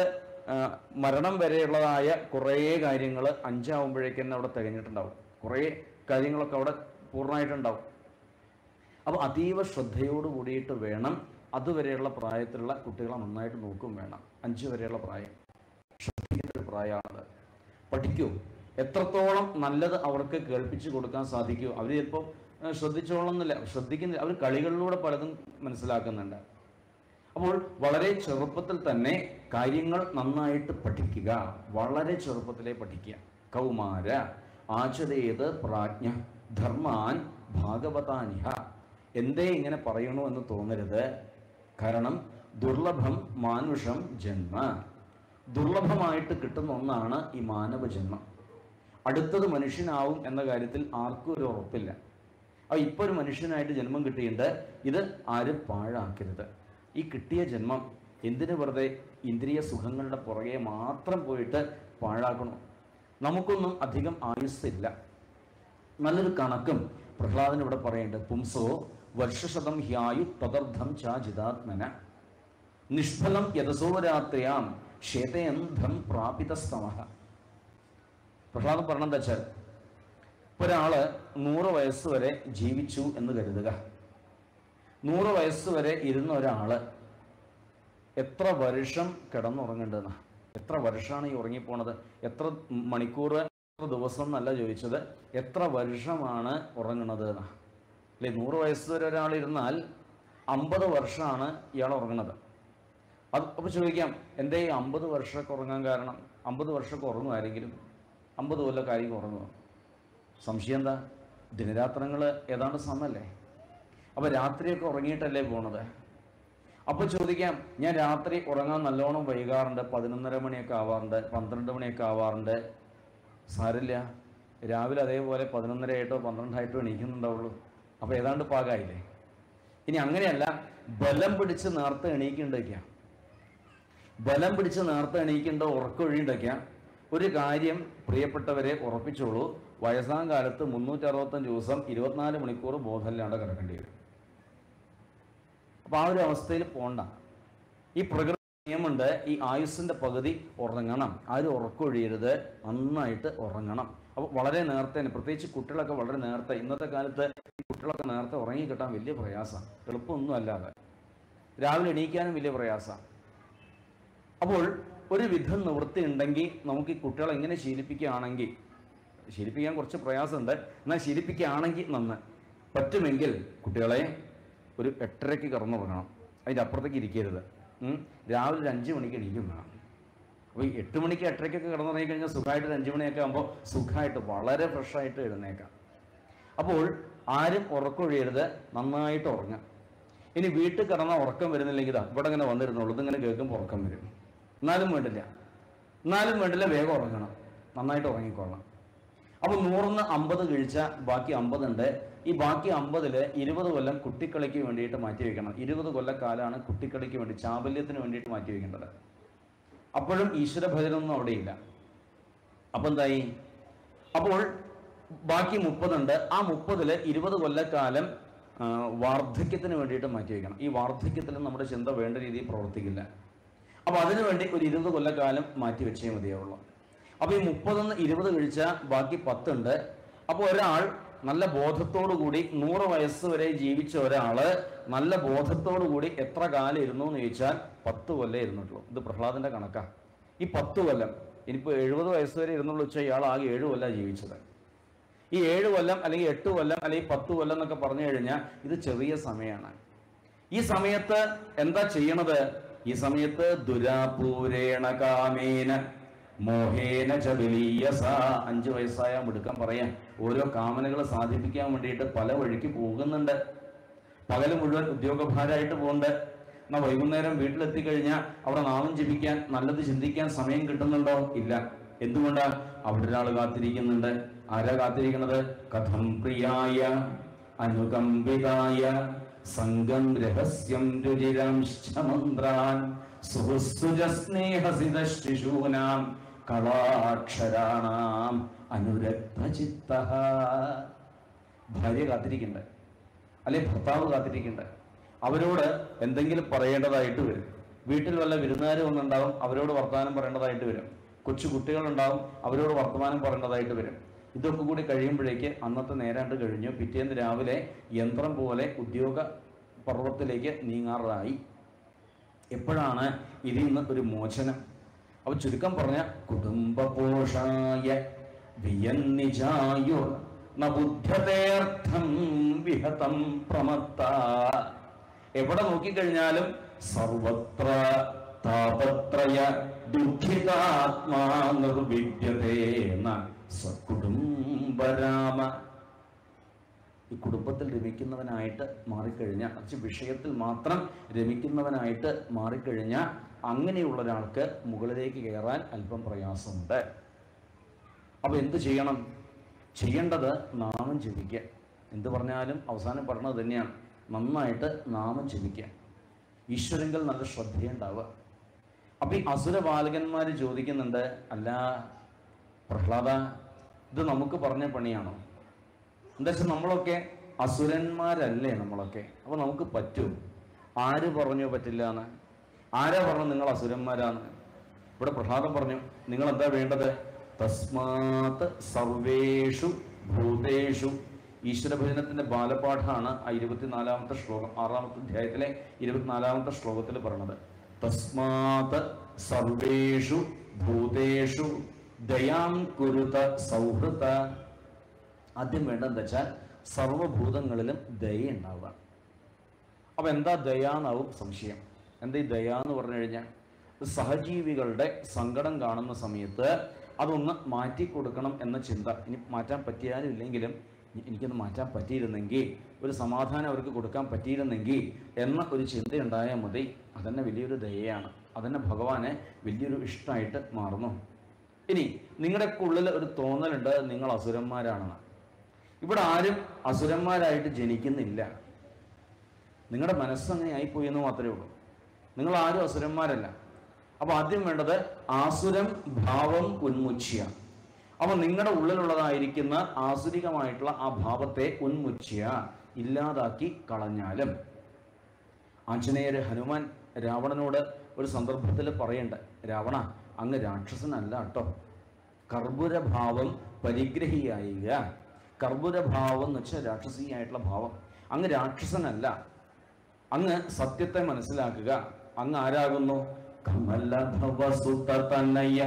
മരണം വരെയുള്ളതായ കുറേ കാര്യങ്ങൾ അഞ്ചാവുമ്പോഴേക്കും തന്നെ അവിടെ തികഞ്ഞിട്ടുണ്ടാവും. കുറേ കാര്യങ്ങളൊക്കെ അവിടെ പൂർണ്ണമായിട്ടുണ്ടാവും. അപ്പോൾ അതീവ ശ്രദ്ധയോട് കൂടിയിട്ട് വേണം അതുവരെയുള്ള പ്രായത്തിലുള്ള കുട്ടികളെ നന്നായിട്ട് നോക്കും വേണം. അഞ്ച് വരെയുള്ള പ്രായം ശ്രദ്ധിക്കുന്ന ഒരു പ്രായമാണത്. പഠിക്കൂ, എത്രത്തോളം നല്ലത് അവർക്ക് കേൾപ്പിച്ചു കൊടുക്കാൻ സാധിക്കുമോ. അവർ ചിലപ്പോൾ ശ്രദ്ധിച്ചോളന്നില്ല, ശ്രദ്ധിക്കുന്നില്ല, അവർ കളികളിലൂടെ പലതും മനസ്സിലാക്കുന്നുണ്ട്. അപ്പോൾ വളരെ ചെറുപ്പത്തിൽ തന്നെ കാര്യങ്ങൾ നന്നായിട്ട് പഠിക്കുക, വളരെ ചെറുപ്പത്തിലേ പഠിക്കുക. കൗമാര ആചരേത് പ്രാജ്ഞ ധർമാൻ ഭാഗവതാനിഹ. എന്തേ ഇങ്ങനെ പറയണു എന്ന് തോന്നരുത്. കാരണം ദുർലഭം മാനുഷം ജന്മ, ദുർലഭമായിട്ട് കിട്ടുന്ന ഒന്നാണ് ഈ മാനവ ജന്മം. അടുത്തത് മനുഷ്യനാവും എന്ന കാര്യത്തിൽ ആർക്കും ഒരു ഉറപ്പില്ല. അപ്പോൾ ഇപ്പോൾ ഒരു മനുഷ്യനായിട്ട് ജന്മം കിട്ടിയിട്ടുണ്ട്, ഇത് ആരും പാഴാക്കരുത്. ഈ കിട്ടിയ ജന്മം എന്തിനു വെറുതെ ഇന്ദ്രിയ സുഖങ്ങളുടെ പുറകെ മാത്രം പോയിട്ട് പാഴാക്കണം? നമുക്കൊന്നും അധികം ആയുസ്സില്ല. നല്ലൊരു കണക്കും പ്രഹ്ലാദൻ ഇവിടെ പറയുന്നുണ്ട്. പുംസോ വർഷശതം ഹ്യായു തദർദ്ധം ചാജിതാത്മന നിഷ്ഫലം യഥസോരാത്രയാം ശേതയന്ധം പ്രാപിതസ്തമഃ. പ്രഹ്ലാദൻ പറഞ്ഞെന്താ വെച്ചാൽ, ഒരാള് നൂറ് വയസ്സ് വരെ ജീവിച്ചു എന്ന് കരുതുക. നൂറ് വയസ്സ് വരെ ഇരുന്ന ഒരാള് എത്ര വർഷം കിടന്നുറങ്ങേണ്ടതെന്നാ? എത്ര വർഷമാണ് ഈ ഉറങ്ങിപ്പോണത്? എത്ര മണിക്കൂർ, എത്ര ദിവസം എന്നല്ല ചോദിച്ചത്, എത്ര വർഷമാണ് ഉറങ്ങണത് എന്നാ. അല്ലെ, നൂറ് വയസ്സ് വരെ ഒരാൾ ഇരുന്നാൽ അമ്പത് വർഷമാണ് ഇയാൾ ഉറങ്ങുന്നത്. അത് അപ്പോൾ ചോദിക്കാം, എന്തേ ഈ അമ്പത് വർഷമൊക്കെ ഉറങ്ങാൻ കാരണം? അമ്പത് വർഷമൊക്കെ ഉറങ്ങും ആരെങ്കിലും? അമ്പത് കൊല്ലം കാര്യം ഉറങ്ങുക? സംശയം എന്താ? ദിനരാത്രങ്ങൾ ഏതാണ്ട് സമല്ലേ? അപ്പോൾ രാത്രിയൊക്കെ ഉറങ്ങിയിട്ടല്ലേ പോണത്? അപ്പോൾ ചോദിക്കാം, ഞാൻ രാത്രി ഉറങ്ങാൻ നല്ലോണം വൈകാറുണ്ട്, പതിനൊന്നര മണിയൊക്കെ ആവാറുണ്ട്, പന്ത്രണ്ട് മണിയൊക്കെ ആവാറുണ്ട്. സാരില്ല, രാവിലെ അതേപോലെ പതിനൊന്നര ആയിട്ടോ പന്ത്രണ്ടായിട്ടോ എണീക്കുന്നുണ്ടാവുള്ളൂ. അപ്പോൾ ഏതാണ്ട് പാകായില്ലേ? ഇനി അങ്ങനെയല്ല, ബലം പിടിച്ച് നേരത്തെ എണീക്കുന്നുണ്ടൊക്കെയാ, ബലം പിടിച്ച് നേരത്തെ എണീക്കേണ്ട ഉറക്കൊഴിയുണ്ടൊക്കെയാ. ഒരു കാര്യം പ്രിയപ്പെട്ടവരെ ഉറപ്പിച്ചോളൂ, വയസ്സാം കാലത്ത് മുന്നൂറ്റി അറുപത്തഞ്ച് ദിവസം ഇരുപത്തിനാല് മണിക്കൂർ ബോധമില്ലാണ്ട് കിടക്കേണ്ടി വരും. അപ്പോൾ ആ ഒരു അവസ്ഥയിൽ പോണ്ട. ഈ പ്രകൃതി നിയമമുണ്ട്, ഈ ആയുസ്സിൻ്റെ പകുതി ഉറങ്ങണം, ആരും ഉറക്കൊഴിയരുത്, നന്നായിട്ട് ഉറങ്ങണം. അപ്പോൾ വളരെ നേരത്തെ തന്നെ, പ്രത്യേകിച്ച് കുട്ടികളൊക്കെ വളരെ നേരത്തെ, ഇന്നത്തെ കാലത്ത് കുട്ടികളൊക്കെ നേരത്തെ ഉറങ്ങി കിട്ടാൻ വലിയ പ്രയാസമാണ്, എളുപ്പമൊന്നും അല്ലാതെ. രാവിലെ എണീക്കാനും വലിയ പ്രയാസമാണ്. അപ്പോൾ ഒരു വിധം നിവൃത്തി ഉണ്ടെങ്കിൽ നമുക്ക് ഈ കുട്ടികളെ എങ്ങനെ ശീലിപ്പിക്കുകയാണെങ്കിൽ, ശീലിപ്പിക്കാൻ കുറച്ച് പ്രയാസമുണ്ട്, എന്നാൽ ശീലിപ്പിക്കുകയാണെങ്കിൽ നന്ന്. പറ്റുമെങ്കിൽ കുട്ടികളെ ഒരു എട്ടരയ്ക്ക് കിടന്നുറങ്ങണം, അതിൻ്റെ അപ്പുറത്തേക്ക് ഇരിക്കരുത്. രാവിലെ ഒരു അഞ്ച് മണിക്ക് എണീക്കും വേണം. അപ്പോൾ ഈ എട്ട് മണിക്ക് എട്ടരയ്ക്കൊക്കെ കിടന്നുറങ്ങി കഴിഞ്ഞാൽ സുഖമായിട്ട് ഒരു അഞ്ച് മണിയൊക്കെ ആകുമ്പോൾ സുഖമായിട്ട് വളരെ ഫ്രഷായിട്ട് എഴുന്നേക്കാം. അപ്പോൾ ആരും ഉറക്കൊഴിയരുത്, നന്നായിട്ട് ഉറങ്ങാം. ഇനി വീട്ടിൽ കിടന്ന ഉറക്കം വരുന്നില്ലെങ്കിൽ ഇതാ ഇവിടെ ഇങ്ങനെ വന്നിരുന്നുള്ളൂ, ഇതിങ്ങനെ കേൾക്കുമ്പോൾ ഉറക്കം വരും. എന്നാലും വേണ്ടില്ല, എന്നാലും വേണ്ടില്ല, വേഗം ഉറങ്ങണം, നന്നായിട്ട് ഉറങ്ങിക്കൊള്ളണം. അപ്പോൾ നൂറിന്ന് അമ്പത് കഴിച്ചാൽ ബാക്കി അമ്പതുണ്ട്. ഈ ബാക്കി അമ്പതില് ഇരുപത് കൊല്ലം കുട്ടിക്കളിക്ക് വേണ്ടിയിട്ട് മാറ്റി വെക്കണം. ഇരുപത് കൊല്ലക്കാലമാണ് കുട്ടിക്കളിക്ക് വേണ്ടി, ചാബല്യത്തിന് വേണ്ടിയിട്ട് മാറ്റി വെക്കേണ്ടത്. അപ്പോഴും ഈശ്വര ഭജനൊന്നും അവിടെയില്ല. അപ്പം എന്തായി? അപ്പോൾ ബാക്കി മുപ്പതുണ്ട്. ആ മുപ്പതില് ഇരുപത് കൊല്ലക്കാലം വാർദ്ധക്യത്തിന് വേണ്ടിയിട്ട് മാറ്റി വെക്കണം. ഈ വാർദ്ധക്യത്തിലും നമ്മുടെ ചിന്ത വേണ്ട രീതിയിൽ പ്രവർത്തിക്കില്ല. അപ്പോൾ അതിനുവേണ്ടി ഒരു ഇരുപത് കൊല്ലക്കാലം മാറ്റി വെച്ചേ മതിയാവുള്ളൂ. അപ്പോൾ ഈ മുപ്പതൊന്ന് ഇരുപത് കഴിച്ചാൽ ബാക്കി പത്തുണ്ട്. അപ്പോൾ ഒരാൾ നല്ല ബോധത്തോടു കൂടി നൂറ് വയസ്സ് വരെ ജീവിച്ച ഒരാള് നല്ല ബോധത്തോടു കൂടി എത്ര കാലം ഇരുന്നു എന്ന് ചോദിച്ചാൽ പത്ത് കൊല്ലം ഇരുന്നിട്ടുള്ളൂ. ഇത് പ്രഹ്ലാദന്റെ കണക്കാണ്. ഈ പത്ത് കൊല്ലം, ഇനിയിപ്പോൾ എഴുപത് വയസ്സ് വരെ ഇരുന്നുള്ള വെച്ചാൽ ഇയാൾ ആകെ ഏഴ് കൊല്ലം ജീവിച്ചത്. ഈ ഏഴ് കൊല്ലം അല്ലെങ്കിൽ എട്ട് കൊല്ലം അല്ലെങ്കിൽ പത്ത് കൊല്ലം എന്നൊക്കെ പറഞ്ഞു കഴിഞ്ഞാൽ ഇത് ചെറിയ സമയമാണ്. ഈ സമയത്ത് എന്താ ചെയ്യണത്? ഈ സമയത്ത് ദുരാപൂരേണ കാമേന മോഹേന ചവിലീയസ. അഞ്ചു വയസ്സായ മിടുക്കാൻ പറയാൻ ഓരോ കാമനകൾ സാധിപ്പിക്കാൻ വേണ്ടിയിട്ട് പല വഴിക്ക് പോകുന്നുണ്ട്. പകല് മുഴുവൻ ഉദ്യോഗഭാരമായിട്ട് പോകുന്നുണ്ട്. എന്നാൽ വൈകുന്നേരം വീട്ടിലെത്തിക്കഴിഞ്ഞാൽ അവിടെ നാമം ജപിക്കാൻ, നല്ലത് ചിന്തിക്കാൻ സമയം കിട്ടുന്നുണ്ടോ? ഇല്ല. എന്തുകൊണ്ടാ? അവിടെ ഒരാൾ കാത്തിരിക്കുന്നുണ്ട്. ആരാ കാത്തിരിക്കുന്നത്? കഥം പ്രിയായ അനുകമ്പിതായ സംഗം രഹസ്യം രുചിരാംശ്ചമന്ത്രാൻ സുഹൃസ്സുജസ്നേഹസിതശിശൂനാം കളാക്ഷരാണാം അനുരക്തചിത്തഃ. ഭാര്യ കാത്തിരിക്കണ്ടേ, അല്ലെ ഭർത്താവ് കാത്തിരിക്കണ്ടേ, അവരോട് എന്തെങ്കിലും പറയേണ്ടതായിട്ട് വരും. വീട്ടിൽ വല്ല വിരുന്നുകാർ ഒന്നുണ്ടാവും, അവരോട് വർത്തമാനം പറയേണ്ടതായിട്ട് വരും. കൊച്ചു കുട്ടികളുണ്ടാവും, അവരോട് വർത്തമാനം പറയേണ്ടതായിട്ട് വരും. ഇതൊക്കെ കൂടി കഴിയുമ്പോഴേക്ക് അന്നത്തെ നേരാണ്ട് കഴിഞ്ഞു. പിറ്റേന്ന് രാവിലെ യന്ത്രം പോലെ ഉദ്യോഗ പർവ്വത്തിലേക്ക് നീങ്ങാറായി. എപ്പോഴാണ് ഇതിൽ നിന്ന് ഒരു മോചനം? അവ ചുരുക്കം പറഞ്ഞ കുടുംബപോഷായ വിയന്നിജായുർ നബുദ്ധ്യതേർത്ഥം വിഹതം പ്രമത്ത. എവിടെ നോക്കിക്കഴിഞ്ഞാലും സർവത്ര താപത്രയ ദുഃഖിതാത്മാ നിർവിദ്യതേ എന്ന സകുടുംബരാമ. ഈ കുടുംബത്തിൽ രമിക്കുന്നവനായിട്ട് മാറിക്കഴിഞ്ഞ, വിഷയത്തിൽ മാത്രം രമിക്കുന്നവനായിട്ട് മാറിക്കഴിഞ്ഞ അങ്ങനെയുള്ള ഒരാൾക്ക് മുകളിലേക്ക് കയറാൻ അല്പം പ്രയാസമുണ്ട്. അപ്പൊ എന്ത് ചെയ്യണം? ചെയ്യേണ്ടത് നാമം ജപിക്കുക. എന്ത് പറഞ്ഞാലും അവസാനം പറഞ്ഞത് തന്നെയാണ്, നന്നായിട്ട് നാമം ജപിക്കുക. ഈശ്വരങ്കിൽ നല്ല ശ്രദ്ധയുണ്ടാവുക. അപ്പൊ ഈ അസുര ബാലകന്മാർ ചോദിക്കുന്നുണ്ട്, അല്ല പ്രഹ്ലാദ, ഇത് നമുക്ക് പറഞ്ഞ പണിയാണോ? എന്താ വെച്ചാൽ നമ്മളൊക്കെ അസുരന്മാരല്ലേ നമ്മളൊക്കെ, അപ്പൊ നമുക്ക് പറ്റും? ആര് പറഞ്ഞു പറ്റില്ല എന്ന്? ആരാ പറഞ്ഞു നിങ്ങൾ അസുരന്മാരാന്ന്? ഇവിടെ പ്രഹ്ലാദൻ പറഞ്ഞു, നിങ്ങൾ എന്താ വേണ്ടത്? തസ്മാത് സർവേഷു ഭൂതേഷു. ഈശ്വരഭജനത്തിന്റെ ബാലപാഠമാണ് ആ ഇരുപത്തിനാലാമത്തെ ശ്ലോകം, ആറാമത്തെ അധ്യായത്തിലെ ഇരുപത്തിനാലാമത്തെ ശ്ലോകത്തിൽ പറഞ്ഞത്. തസ്മാത് സർവേഷു ഭൂതേഷു ദയാം കുരുത സൗഹൃദ. ആദ്യം വേണ്ടതെന്ന് വെച്ചാൽ സർവഭൂതങ്ങളിലും ദയ ഉണ്ടാവുക. അപ്പൊ എന്താ ദയാന്നാവും സംശയം. എന്താ ഈ ദയ എന്ന് പറഞ്ഞു കഴിഞ്ഞാൽ, സഹജീവികളുടെ സങ്കടം കാണുന്ന സമയത്ത് അതൊന്ന് മാറ്റിക്കൊടുക്കണം എന്ന ചിന്ത. ഇനി മാറ്റാൻ പറ്റിയാലും ഇല്ലെങ്കിലും എനിക്കൊന്ന് മാറ്റാൻ പറ്റിയിരുന്നെങ്കിൽ, ഒരു സമാധാനം അവർക്ക് കൊടുക്കാൻ പറ്റിയിരുന്നെങ്കിൽ എന്ന ഒരു ചിന്ത ഉണ്ടായാൽ മതി. അതന്നെ വലിയൊരു ദയയാണ്. അതന്നെ ഭഗവാനെ വലിയൊരു ഇഷ്ടമായിട്ട് മാറുന്നു. ഇനി നിങ്ങളുടെ ഉള്ളിൽ ഒരു തോന്നലുണ്ട് നിങ്ങൾ അസുരന്മാരാണെന്ന്. ഇവിടെ ആരും അസുരന്മാരായിട്ട് ജനിക്കുന്നില്ല. നിങ്ങളുടെ മനസ്സങ്ങനെ ആയിപ്പോയി എന്ന് മാത്രമേ ഉള്ളൂ. നിങ്ങൾ ആരും അസുരന്മാരല്ല. അപ്പൊ ആദ്യം വേണ്ടത് ആസുരം ഭാവം ഉന്മുച്ച്യ. അപ്പൊ നിങ്ങളുടെ ഉള്ളിലുള്ളതായിരിക്കുന്ന ആസുരികമായിട്ടുള്ള ആ ഭാവത്തെ ഉന്മുച്ച്യ, ഇല്ലാതാക്കി കളഞ്ഞാലും. ആഞ്ജനേയര് ഹനുമാൻ രാവണനോട് ഒരു സന്ദർഭത്തിൽ പറയണ്ട, രാവണ അങ്ങ് രാക്ഷസനല്ല കേട്ടോ, കർപ്പുരഭാവം പരിഗ്രഹിയായിക. കർപ്പുരഭാവം എന്ന് വെച്ചാൽ രാക്ഷസീയായിട്ടുള്ള ഭാവം. അങ്ങ് രാക്ഷസനല്ല, അങ്ങ് സത്യത്തെ മനസ്സിലാക്കുക. അങ്ങ് ആരാകുന്നു? കമലഭവസുതനയ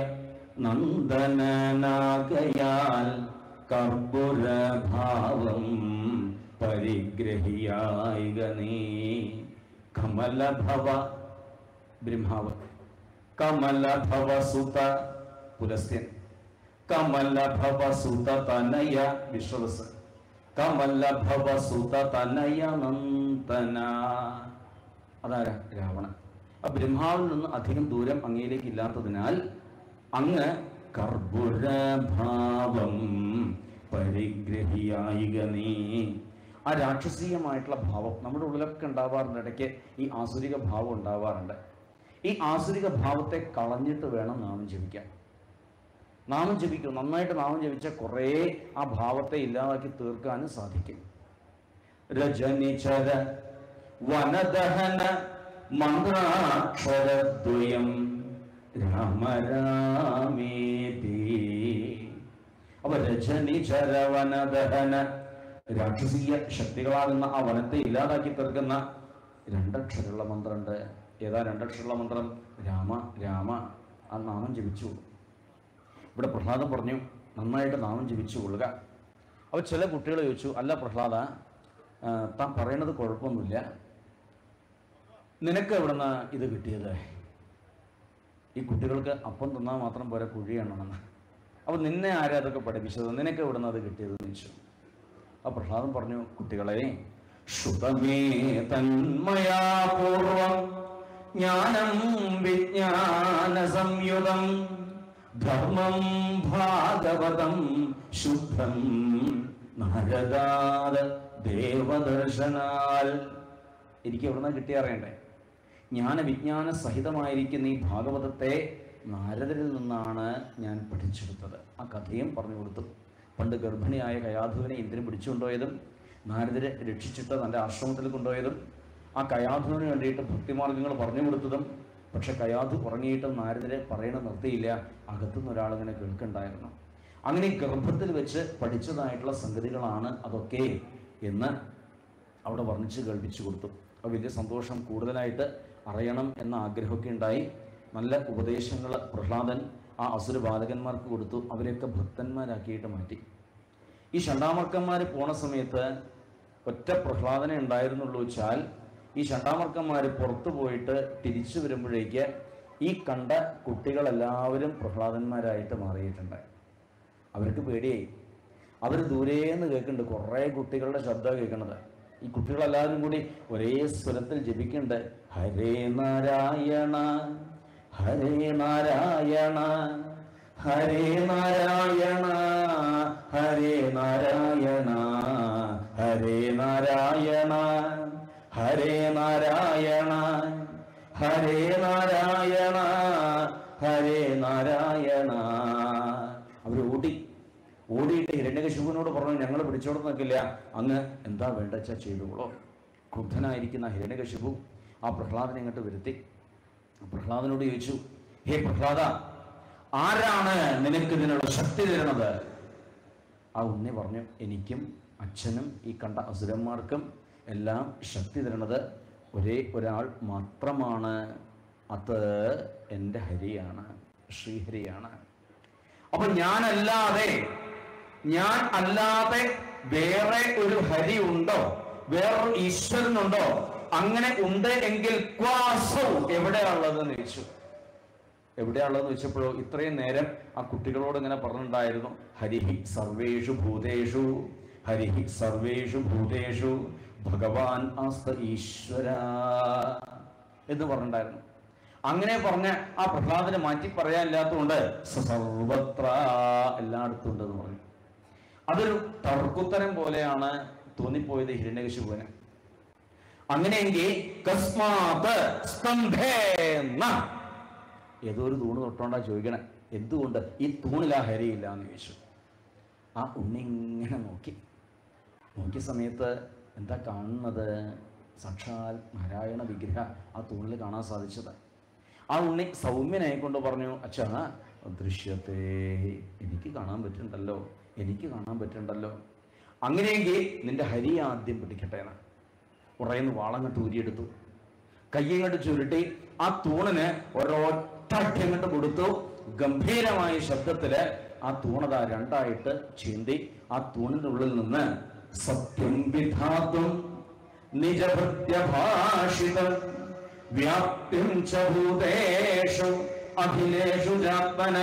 നന്ദനാകയാൽ കർപ്പുരഭാവം പരിഗ്രഹിയായിക നീ. കമലഭവ ബ്രഹ്മാവ്, കമലഭവസുത പുലസ്ത്യൻ, കമലഭവസുത തനയ വിശ്വവസ്, കമലഭവസുത തനയ നന്ദന. അതാരാ? രാവണൻ. ആ ബ്രഹ്മാവിൽ നിന്ന് അധികം ദൂരം അങ്ങയിലേക്ക് ഇല്ലാത്തതിനാൽ അങ്ങ് കർപ്പുരഭാവം പരിഗ്രഹിയായിക നീ. ആ രാക്ഷസീയമായിട്ടുള്ള ഭാവം നമ്മുടെ ഉള്ളിലൊക്കെ ഉണ്ടാവാറുണ്ട്. ഇടയ്ക്ക് ഈ ആസുരിക ഭാവം ഉണ്ടാവാറുണ്ട്. ഈ ആസുരിക ഭാവത്തെ കളഞ്ഞിട്ട് വേണം നാമം ജപിക്കാൻ. നാമം ജപിക്കും, നന്നായിട്ട് നാമം ജപിച്ചാൽ കുറേ ആ ഭാവത്തെ ഇല്ലാതാക്കി തീർക്കാനും സാധിക്കും. രജനിചര വനദഹന മന്ത്രാക്ഷരദ്വയം രാമരാമേതി. അപ്പൊ രജനിചര വനദഹന, രാക്ഷസീയ ശക്തികളാകുന്ന ആ വനത്തെ ഇല്ലാതാക്കി തീർക്കുന്ന രണ്ടക്ഷരമുള്ള മന്ത്രമുണ്ട്. ഏതാ രണ്ടക്ഷരമുള്ള മന്ത്രം? രാമ രാമ. ആ നാമം ജപിച്ചു. ഇവിടെ പ്രഹ്ലാദൻ പറഞ്ഞു നന്നായിട്ട് നാമം ജപിച്ചു കൊള്ളുക. അപ്പോൾ ചില കുട്ടികൾ ചോദിച്ചു, അല്ല പ്രഹ്ലാദ, താൻ പറയണത് കുഴപ്പമൊന്നുമില്ല, നിനക്ക് എവിടുന്ന ഇത് കിട്ടിയത്? ഈ കുട്ടികൾക്ക് അപ്പം തിന്നാൽ മാത്രം പോരാ, കുഴിയാണെന്ന്. അപ്പോൾ നിന്നെ ആരാ അതൊക്കെ പഠിപ്പിച്ചത്? നിനക്ക് എവിടുന്ന അത് കിട്ടിയതെന്ന് ചോദിച്ചു. ആ പ്രഹ്ലാദൻ പറഞ്ഞു, കുട്ടികളെ, ശ്രുതമേ തന്മയാ പൂർവം ജ്ഞാനം വിജ്ഞാന സംയുതം ധർമ്മം ഭാഗവതം ശുദ്ധം നാരദാദ ദേവദർശനാൽ. എനിക്ക് എവിടുന്ന കിട്ടിയ അറിയണ്ടേ? ജ്ഞാനവിജ്ഞാന സഹിതമായിരിക്കുന്ന ഈ ഭാഗവതത്തെ നാരദരിൽ നിന്നാണ് ഞാൻ പഠിച്ചെടുത്തത്. ആ കഥയും പറഞ്ഞു കൊടുത്തു. പണ്ട് ഗർഭിണിയായ കയാധുവിനെ ഇന്ദ്രൻ പിടിച്ചുകൊണ്ടുപോയതും നാരദരെ രക്ഷിച്ചിട്ട് തൻ്റെ ആശ്രമത്തിൽ കൊണ്ടുപോയതും ആ കയാധുവിന് വേണ്ടിയിട്ട് ഭക്തിമാർഗങ്ങൾ പറഞ്ഞു കൊടുത്തതും പക്ഷെ കയാധു ഉറങ്ങിയിട്ടും നാരദരെ പറയണ നിർത്തിയില്ല. അകത്തുനിന്ന് ഒരാളിങ്ങനെ കേൾക്കുന്നുണ്ടായിരുന്നു. അങ്ങനെ ഗർഭത്തിൽ വെച്ച് പഠിച്ചതായിട്ടുള്ള സംഗതികളാണ് അതൊക്കെ എന്ന് അവിടെ വർണ്ണിച്ച് കേൾപ്പിച്ചു കൊടുത്തു. അപ്പോൾ വലിയ സന്തോഷം, കൂടുതലായിട്ട് അറിയണം എന്ന ആഗ്രഹമൊക്കെ ഉണ്ടായി. നല്ല ഉപദേശങ്ങൾ പ്രഹ്ലാദൻ ആ അസുര ബാലകന്മാർക്ക് കൊടുത്തു. അവരെയൊക്കെ ഭക്തന്മാരാക്കിയിട്ട് മാറ്റി. ഈ ഷണ്ടാമർക്കന്മാർ പോണ സമയത്ത് ഒറ്റ പ്രഹ്ലാദനെ ഉണ്ടായിരുന്നുള്ളൂ വെച്ചാൽ ഈ ഷണ്ടാമർക്കന്മാർ പുറത്തു പോയിട്ട് തിരിച്ചു വരുമ്പോഴേക്ക് ഈ കണ്ട കുട്ടികളെല്ലാവരും പ്രഹ്ലാദന്മാരായിട്ട് മാറിയിട്ടുണ്ട്. അവർക്ക് പേടിയായി. അവർ ദൂരേന്ന് കേൾക്കുന്നുണ്ട്, കുറേ കുട്ടികളുടെ ശബ്ദം കേൾക്കുന്നത്. ഈ കുട്ടികളെല്ലാവരും കൂടി ഒരേ സ്വരത്തിൽ ജപിക്കുന്നുണ്ട്. ഹരേ നാരായണ ഹരേ നാരായണ ഹരേ നാരായണ ഹരേ നാരായണ ഹരേ നാരായണ ഹരേ നാരായണ ഹരേ നാരായണ ഹരേ നാരായണ. അവർ ഓടി ഓടിയിട്ട് ഹിരണ്യകശിപുവിനോട് പറഞ്ഞു, ഞങ്ങൾ പിടിച്ചോട് നിൽക്കില്ല, അങ്ങ് എന്താ വേണ്ട വെച്ചാൽ ചെയ്തോളൂ. ക്രുദ്ധനായിരിക്കുന്ന ഹിരണ്യകശിപു ആ പ്രഹ്ലാദനെ ഇങ്ങോട്ട് വരുത്തി. പ്രഹ്ലാദനോട് ചോദിച്ചു, ഹേ പ്രഹ്ലാദ, ആരാണ് നിനക്ക് ഇതിനുള്ള ശക്തി തരുന്നത്? ആ ഉണ്ണി പറഞ്ഞു, എനിക്കും അച്ഛനും ഈ കണ്ട അസുരന്മാർക്കും എല്ലാം ശക്തി തരുന്നത് ഒരേ ഒരാൾ മാത്രമാണ്. അത് എൻ്റെ ഹരിയാണ്, ശ്രീഹരിയാണ്. അപ്പൊ ഞാനല്ലാതെ ഞാൻ അല്ലാതെ വേറെ ഒരു ഹരി ഉണ്ടോ, വേറൊരു ഈശ്വരനുണ്ടോ? അങ്ങനെ ഉണ്ട് എങ്കിൽ ക്വാസൗ, എവിടെയാണുള്ളതെന്ന് ചോദിച്ചു. എവിടെയാണുള്ളതെന്ന് ചോദിച്ചപ്പോഴോ ഇത്രയും നേരം ആ കുട്ടികളോട് ഇങ്ങനെ പറഞ്ഞിട്ടുണ്ടായിരുന്നു, ഹരിഹി സർവേഷു ഭൂതേഷു ഹരിഹി സർവേഷു ഭൂതേഷു ഭഗവാൻ ആസ്ത ഈശ്വര എന്ന് പറഞ്ഞിട്ടുണ്ടായിരുന്നു. അങ്ങനെ പറഞ്ഞ ആ പ്രഹ്ലാദനെ മാറ്റി പറയാനില്ലാത്തതുകൊണ്ട് സർവത്ര എല്ലായിടത്തും ഉണ്ടെന്ന് പറഞ്ഞു. അതൊരു തർക്കുത്തരം പോലെയാണ് തോന്നിപ്പോയത് ഹിരണ്യകശിപുവിന്. അങ്ങനെയെങ്കിൽ കസ്മാത് സ്തംഭേന, ഏതോ ഒരു തൂണ് തൊട്ടോണ്ടാ ചോദിക്കണേ, എന്തുകൊണ്ട് ഈ തൂണിൽ ആ ഹരിയില്ല എന്ന് ചോദിച്ചു. ആ ഉണ്ണിങ്ങനെ നോക്കി നോക്കിയ സമയത്ത് എന്താ കാണുന്നത്? സാക്ഷാൽ നാരായണ വിഗ്രഹ ആ തൂണിൽ കാണാൻ സാധിച്ചത്. ആ ഉണ്ണി സൗമ്യനായിക്കൊണ്ട് പറഞ്ഞു, അച്ഛാ ദൃശ്യത്തെ എനിക്ക് കാണാൻ പറ്റുന്നുണ്ടല്ലോ, എനിക്ക് കാണാൻ പറ്റുന്നുണ്ടല്ലോ. അങ്ങനെയെങ്കിൽ നിന്റെ ഹരി ആദ്യം പിടിക്കട്ടെ എന്ന് കുറേന്ന് വാളങ്ങട്ട് ഊരിയെടുത്തു. കയ്യങ്ങട്ട് ചുരുട്ടി ആ തൂണിന് ഒരൊറ്റ അങ്ങോട്ട് കൊടുത്തു. ഗംഭീരമായ ശബ്ദത്തില് ആ തൂണത രണ്ടായിട്ട് ചീന്തി ആ തൂണിന്റെ ഉള്ളിൽ നിന്ന് സത്യം വിധാതും നിജഭൃത്യഭാഷിതം വ്യാപ്തിം ച ഭൂതേഷു അഖിലേഷു ജാത്മന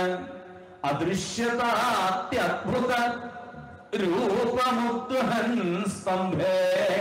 അദൃശ്യതാത്യദ്ഭുത രൂപമുദ്വഹൻ സ്തംഭേ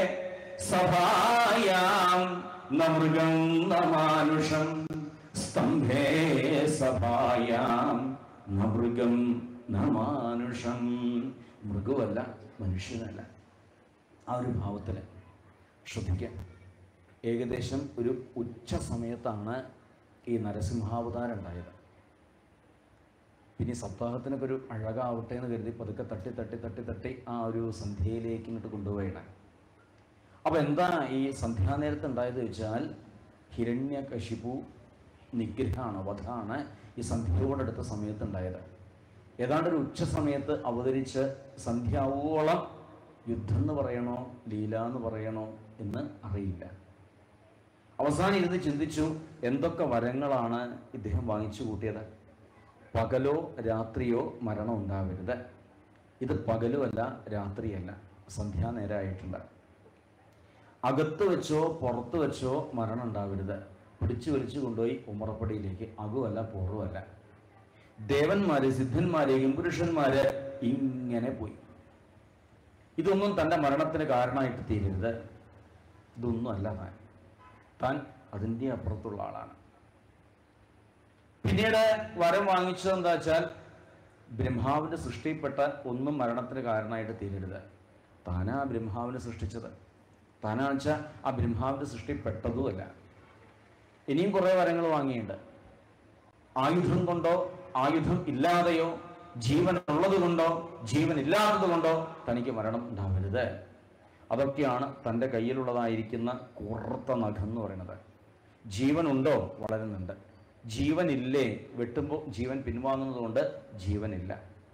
സഭായാം ന മൃഗം ന മാനുഷം സ്തംഭേ സഭായാം ന മൃഗം ന മാനുഷം. മൃഗമല്ല, മനുഷ്യനല്ല. ആ ഒരു ഭാവത്തില് ശ്രദ്ധിക്കാം. ഏകദേശം ഒരു ഉച്ച സമയത്താണ് ഈ നരസിംഹാവതാരം ഉണ്ടായത്. പിന്നെ സപ്താഹത്തിനൊക്കെ ഒരു അഴകാവട്ടെ എന്ന് കരുതി പതുക്കെ തട്ടി തട്ടി തട്ടി തട്ടി ആ ഒരു സന്ധ്യയിലേക്ക് ഇങ്ങോട്ട് കൊണ്ടുപോയിണേ. അപ്പൊ എന്താ ഈ സന്ധ്യാനേരത്ത് ഉണ്ടായത് വെച്ചാൽ ഹിരണ്യകശിപു നിഗ്രഹമാണ്, വധാണ് ഈ സന്ധ്യയോടടുത്ത സമയത്ത് ഉണ്ടായത്. ഏതാണ്ട് ഒരു ഉച്ച സമയത്ത് അവതരിച്ച് സന്ധ്യാവോളം യുദ്ധം എന്ന് പറയണോ ലീല എന്ന് പറയണോ എന്ന് അറിയില്ല. അവസാനം ഇരുന്ന് ചിന്തിച്ചു, എന്തൊക്കെ വരങ്ങളാണ് ഇദ്ദേഹം വാങ്ങിച്ചു കൂട്ടിയത്. പകലോ രാത്രിയോ മരണം ഉണ്ടാവരുത്. ഇത് പകലുമല്ല രാത്രിയല്ല, സന്ധ്യാനേരമായിട്ടുണ്ട്. അകത്ത് വെച്ചോ പുറത്ത് വെച്ചോ മരണം ഉണ്ടാവരുത്. പിടിച്ചു വലിച്ചു കൊണ്ടുപോയി ഉമ്മറപ്പടിയിലേക്ക്. അകുവല്ല പൂർവ്വമല്ല. ദേവന്മാര് സിദ്ധന്മാര് പുരുഷന്മാര് ഇങ്ങനെ പോയി. ഇതൊന്നും തൻ്റെ മരണത്തിന് കാരണമായിട്ട് തീരരുത്. ഇതൊന്നും അല്ല താൻ താൻ അതിൻ്റെ അപ്പുറത്തുള്ള ആളാണ്. പിന്നീട് വരം വാങ്ങിച്ചത് എന്താ വെച്ചാൽ ബ്രഹ്മാവിന്റെ സൃഷ്ടിപ്പെട്ട ഒന്നും മരണത്തിന് കാരണമായിട്ട് തീരരുത്. താനാ ബ്രഹ്മാവിനെ സൃഷ്ടിച്ചത്. താനാന്ന് വെച്ചാൽ ആ ബ്രഹ്മാവിന്റെ സൃഷ്ടിപ്പെട്ടതുമല്ല. ഇനിയും കുറെ വരങ്ങൾ വാങ്ങിയിട്ടുണ്ട്. ആയുധം കൊണ്ടോ ആയുധം ഇല്ലാതെയോ ജീവൻ ഉള്ളത് കൊണ്ടോ ജീവൻ ഇല്ലാത്തത് കൊണ്ടോ തനിക്ക് മരണം ഉണ്ടാവരുത്. അതൊക്കെയാണ് തൻ്റെ കയ്യിലുള്ളതായിരിക്കുന്ന കൂർത്ത നഖം എന്ന് പറയുന്നത്. ജീവനുണ്ടോ? വളരുന്നുണ്ട്. ജീവനില്ലേ? വെട്ടുമ്പോൾ ജീവൻ പിൻവാങ്ങുന്നത് കൊണ്ട് ജീവനില്ല.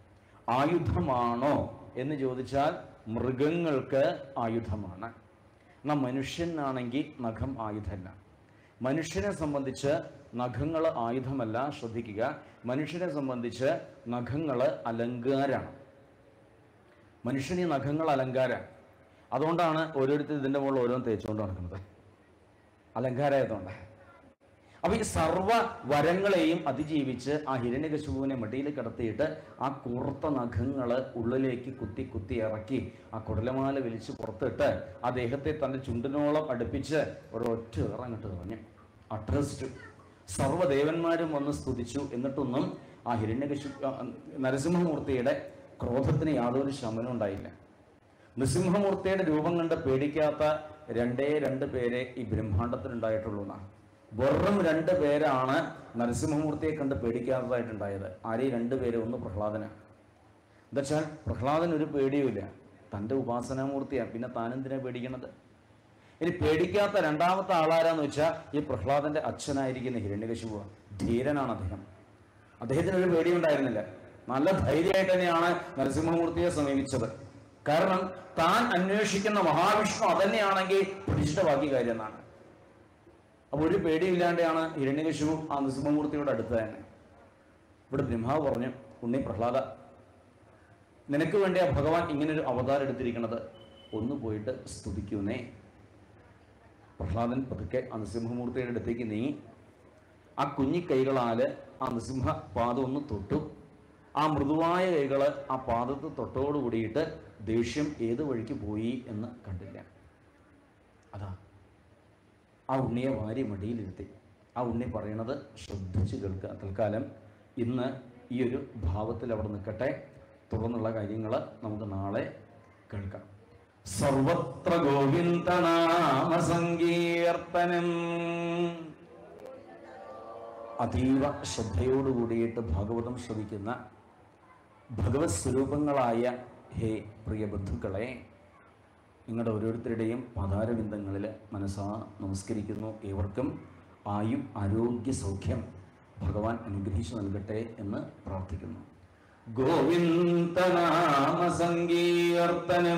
ആയുധമാണോ എന്ന് ചോദിച്ചാൽ മൃഗങ്ങൾക്ക് ആയുധമാണ്. എന്നാൽ മനുഷ്യനാണെങ്കിൽ നഖം ആയുധമല്ല. മനുഷ്യനെ സംബന്ധിച്ച് നഖങ്ങൾ ആയുധമല്ല. ശ്രദ്ധിക്കുക, മനുഷ്യനെ സംബന്ധിച്ച് നഖങ്ങൾ അലങ്കാരമാണ്. മനുഷ്യന് നഖങ്ങൾ അലങ്കാരമാണ്. അതുകൊണ്ടാണ് ഓരോരുത്തർ ഇതിൻ്റെ മുകളിൽ ഓരോന്ന് തേച്ചുകൊണ്ട് നടക്കുന്നത്, അലങ്കാരമായതുകൊണ്ട്. അപ്പൊ ഈ സർവ വരങ്ങളെയും അതിജീവിച്ച് ആ ഹിരണ്യകശിപുവിനെ മടിയിൽ കിടത്തിയിട്ട് ആ കൂർത്ത നഖങ്ങള് ഉള്ളിലേക്ക് കുത്തി കുത്തി ഇറക്കി ആ കുടലമാല വലിച്ച് പുറത്തിട്ട് ആ ദേഹത്തെ തൻ്റെ ചുണ്ടിനോളം അടുപ്പിച്ച് ഒരൊറ്റ ഇറങ്ങിട്ട് പറഞ്ഞു. അട്രസ്റ്റ് സർവ്വദേവന്മാരും വന്ന് സ്തുതിച്ചു. എന്നിട്ടൊന്നും ആ ഹിരണ്യകശിപു നരസിംഹമൂർത്തിയുടെ ക്രോധത്തിന് യാതൊരു ശമനം ഉണ്ടായില്ല. നൃസിംഹമൂർത്തിയുടെ രൂപം കണ്ട് പേടിക്കാത്ത രണ്ടേ രണ്ട് പേരെ ഈ ബ്രഹ്മാണ്ടത്തിലുണ്ടായിട്ടുള്ളൂ എന്നാണ്. വെറും രണ്ട് പേരാണ് നരസിംഹമൂർത്തിയെ കണ്ട് പേടിക്കാത്തതായിട്ടുണ്ടായത്. ആരെയും രണ്ട് പേര്? ഒന്ന് പ്രഹ്ലാദനാണ്. എന്താ വെച്ചാൽ പ്രഹ്ലാദന് ഒരു പേടിയുമില്ല, തൻ്റെ ഉപാസനാമൂർത്തിയാണ്, പിന്നെ താനെന്തിനാ പേടിക്കണത്? ഇനി പേടിക്കാത്ത രണ്ടാമത്തെ ആളാരാന്ന് വെച്ചാൽ ഈ പ്രഹ്ലാദന്റെ അച്ഛനായിരിക്കുന്ന ഹിരണ്യകശിപു. ധീരനാണ് അദ്ദേഹം. അദ്ദേഹത്തിന് ഒരു പേടിയുണ്ടായിരുന്നില്ല. നല്ല ധൈര്യമായിട്ട് തന്നെയാണ് നരസിംഹമൂർത്തിയെ സമീപിച്ചത്. കാരണം താൻ അന്വേഷിക്കുന്ന മഹാവിഷ്ണു അതന്നെയാണെങ്കിൽ പിടിച്ചിട്ട് ബാക്കി കാര്യം എന്നാണ്. അപ്പോൾ ഒരു പേടിയില്ലാണ്ടാണ് ഹിരണ്യകശിപു ആ നരസിംഹമൂർത്തിയോട് അടുത്ത് തന്നെ. ഇവിടെ ബ്രഹ്മാവ് പറഞ്ഞു, ഉണ്ണി പ്രഹ്ലാദ, നിനക്ക് വേണ്ടി ആ ഭഗവാൻ ഇങ്ങനൊരു അവതാരം എടുത്തിരിക്കുന്നത്, ഒന്ന് പോയിട്ട് സ്തുതിക്കുന്നേ. പ്രഹ്ലാദൻ പതുക്കെ ആ നരസിംഹമൂർത്തിയുടെ അടുത്തേക്ക് നീങ്ങി ആ കുഞ്ഞി കൈകളാല് ആ നരസിംഹ പാദം ഒന്ന് തൊട്ടു. ആ മൃദുവായ കൈകള് ആ പാദത്ത് തൊട്ടോട് കൂടിയിട്ട് ദേഷ്യം ഏത് വഴിക്ക് പോയി എന്ന് കണ്ടില്ല. അതാ ആ ഉണ്ണിയെ വാരി മടിയിലിരുത്തി. ആ ഉണ്ണി പറയണത് ശ്രദ്ധിച്ച് കേൾക്കുക. തൽക്കാലം ഇന്ന് ഈ ഒരു ഭാവത്തിൽ അവിടെ നിൽക്കട്ടെ. തുടർന്നുള്ള കാര്യങ്ങൾ നമുക്ക് നാളെ കേൾക്കാം. സർവത്ര ഗോവിന്ദനാമ സങ്കീർത്തനം. അതീവ ശ്രദ്ധയോടുകൂടിയിട്ട് ഭാഗവതം ശ്രവിക്കുന്ന ഭഗവത് സ്വരൂപങ്ങളായ ഹേ പ്രിയ ബന്ധുക്കളെ, നിങ്ങളുടെ ഓരോരുത്തരുടെയും പാതാരബിന്ദങ്ങളിൽ മനസ്സാ നമസ്കരിക്കുന്നു. ഏവർക്കും ആയും ആരോഗ്യ സൗഖ്യം ഭഗവാൻ അനുഗ്രഹിച്ചു നൽകട്ടെ എന്ന് പ്രാർത്ഥിക്കുന്നു. ഗോവിന്ദനാമ സങ്കീർത്തനം.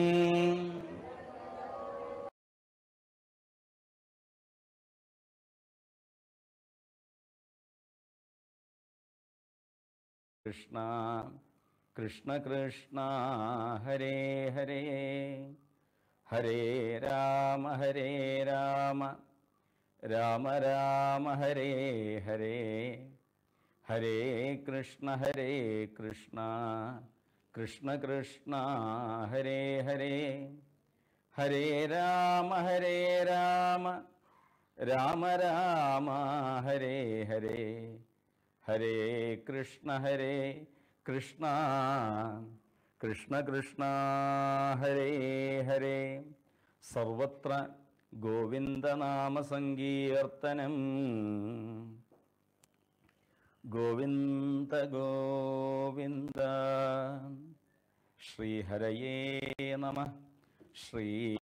കൃഷ്ണ കൃഷ്ണ കൃഷ്ണ ഹരേ ഹരേ, ഹരേ രാമ ഹരേ രാമ, രാമ രാമ ഹരേ ഹരേ, ഹരേ കൃഷ്ണ ഹരേ കൃഷ്ണ, കൃഷ്ണ കൃഷ്ണ ഹരേ ഹരേ, ഹരേ രാമ ഹരേ രാമ, രാമ രാമ ഹരേ ഹരേ, ഹരേ കൃഷ്ണ ഹരേ കൃഷ്ണ, കൃഷ്ണ കൃഷ്ണ ഹരേ ഹരേ. സർവത്ര ഗോവിന്ദനാമ സങ്കീർത്തനം. ഗോവിന്ദ ഗോവിന്ദ. ശ്രീഹരയേ നമഃ. ശ്രീ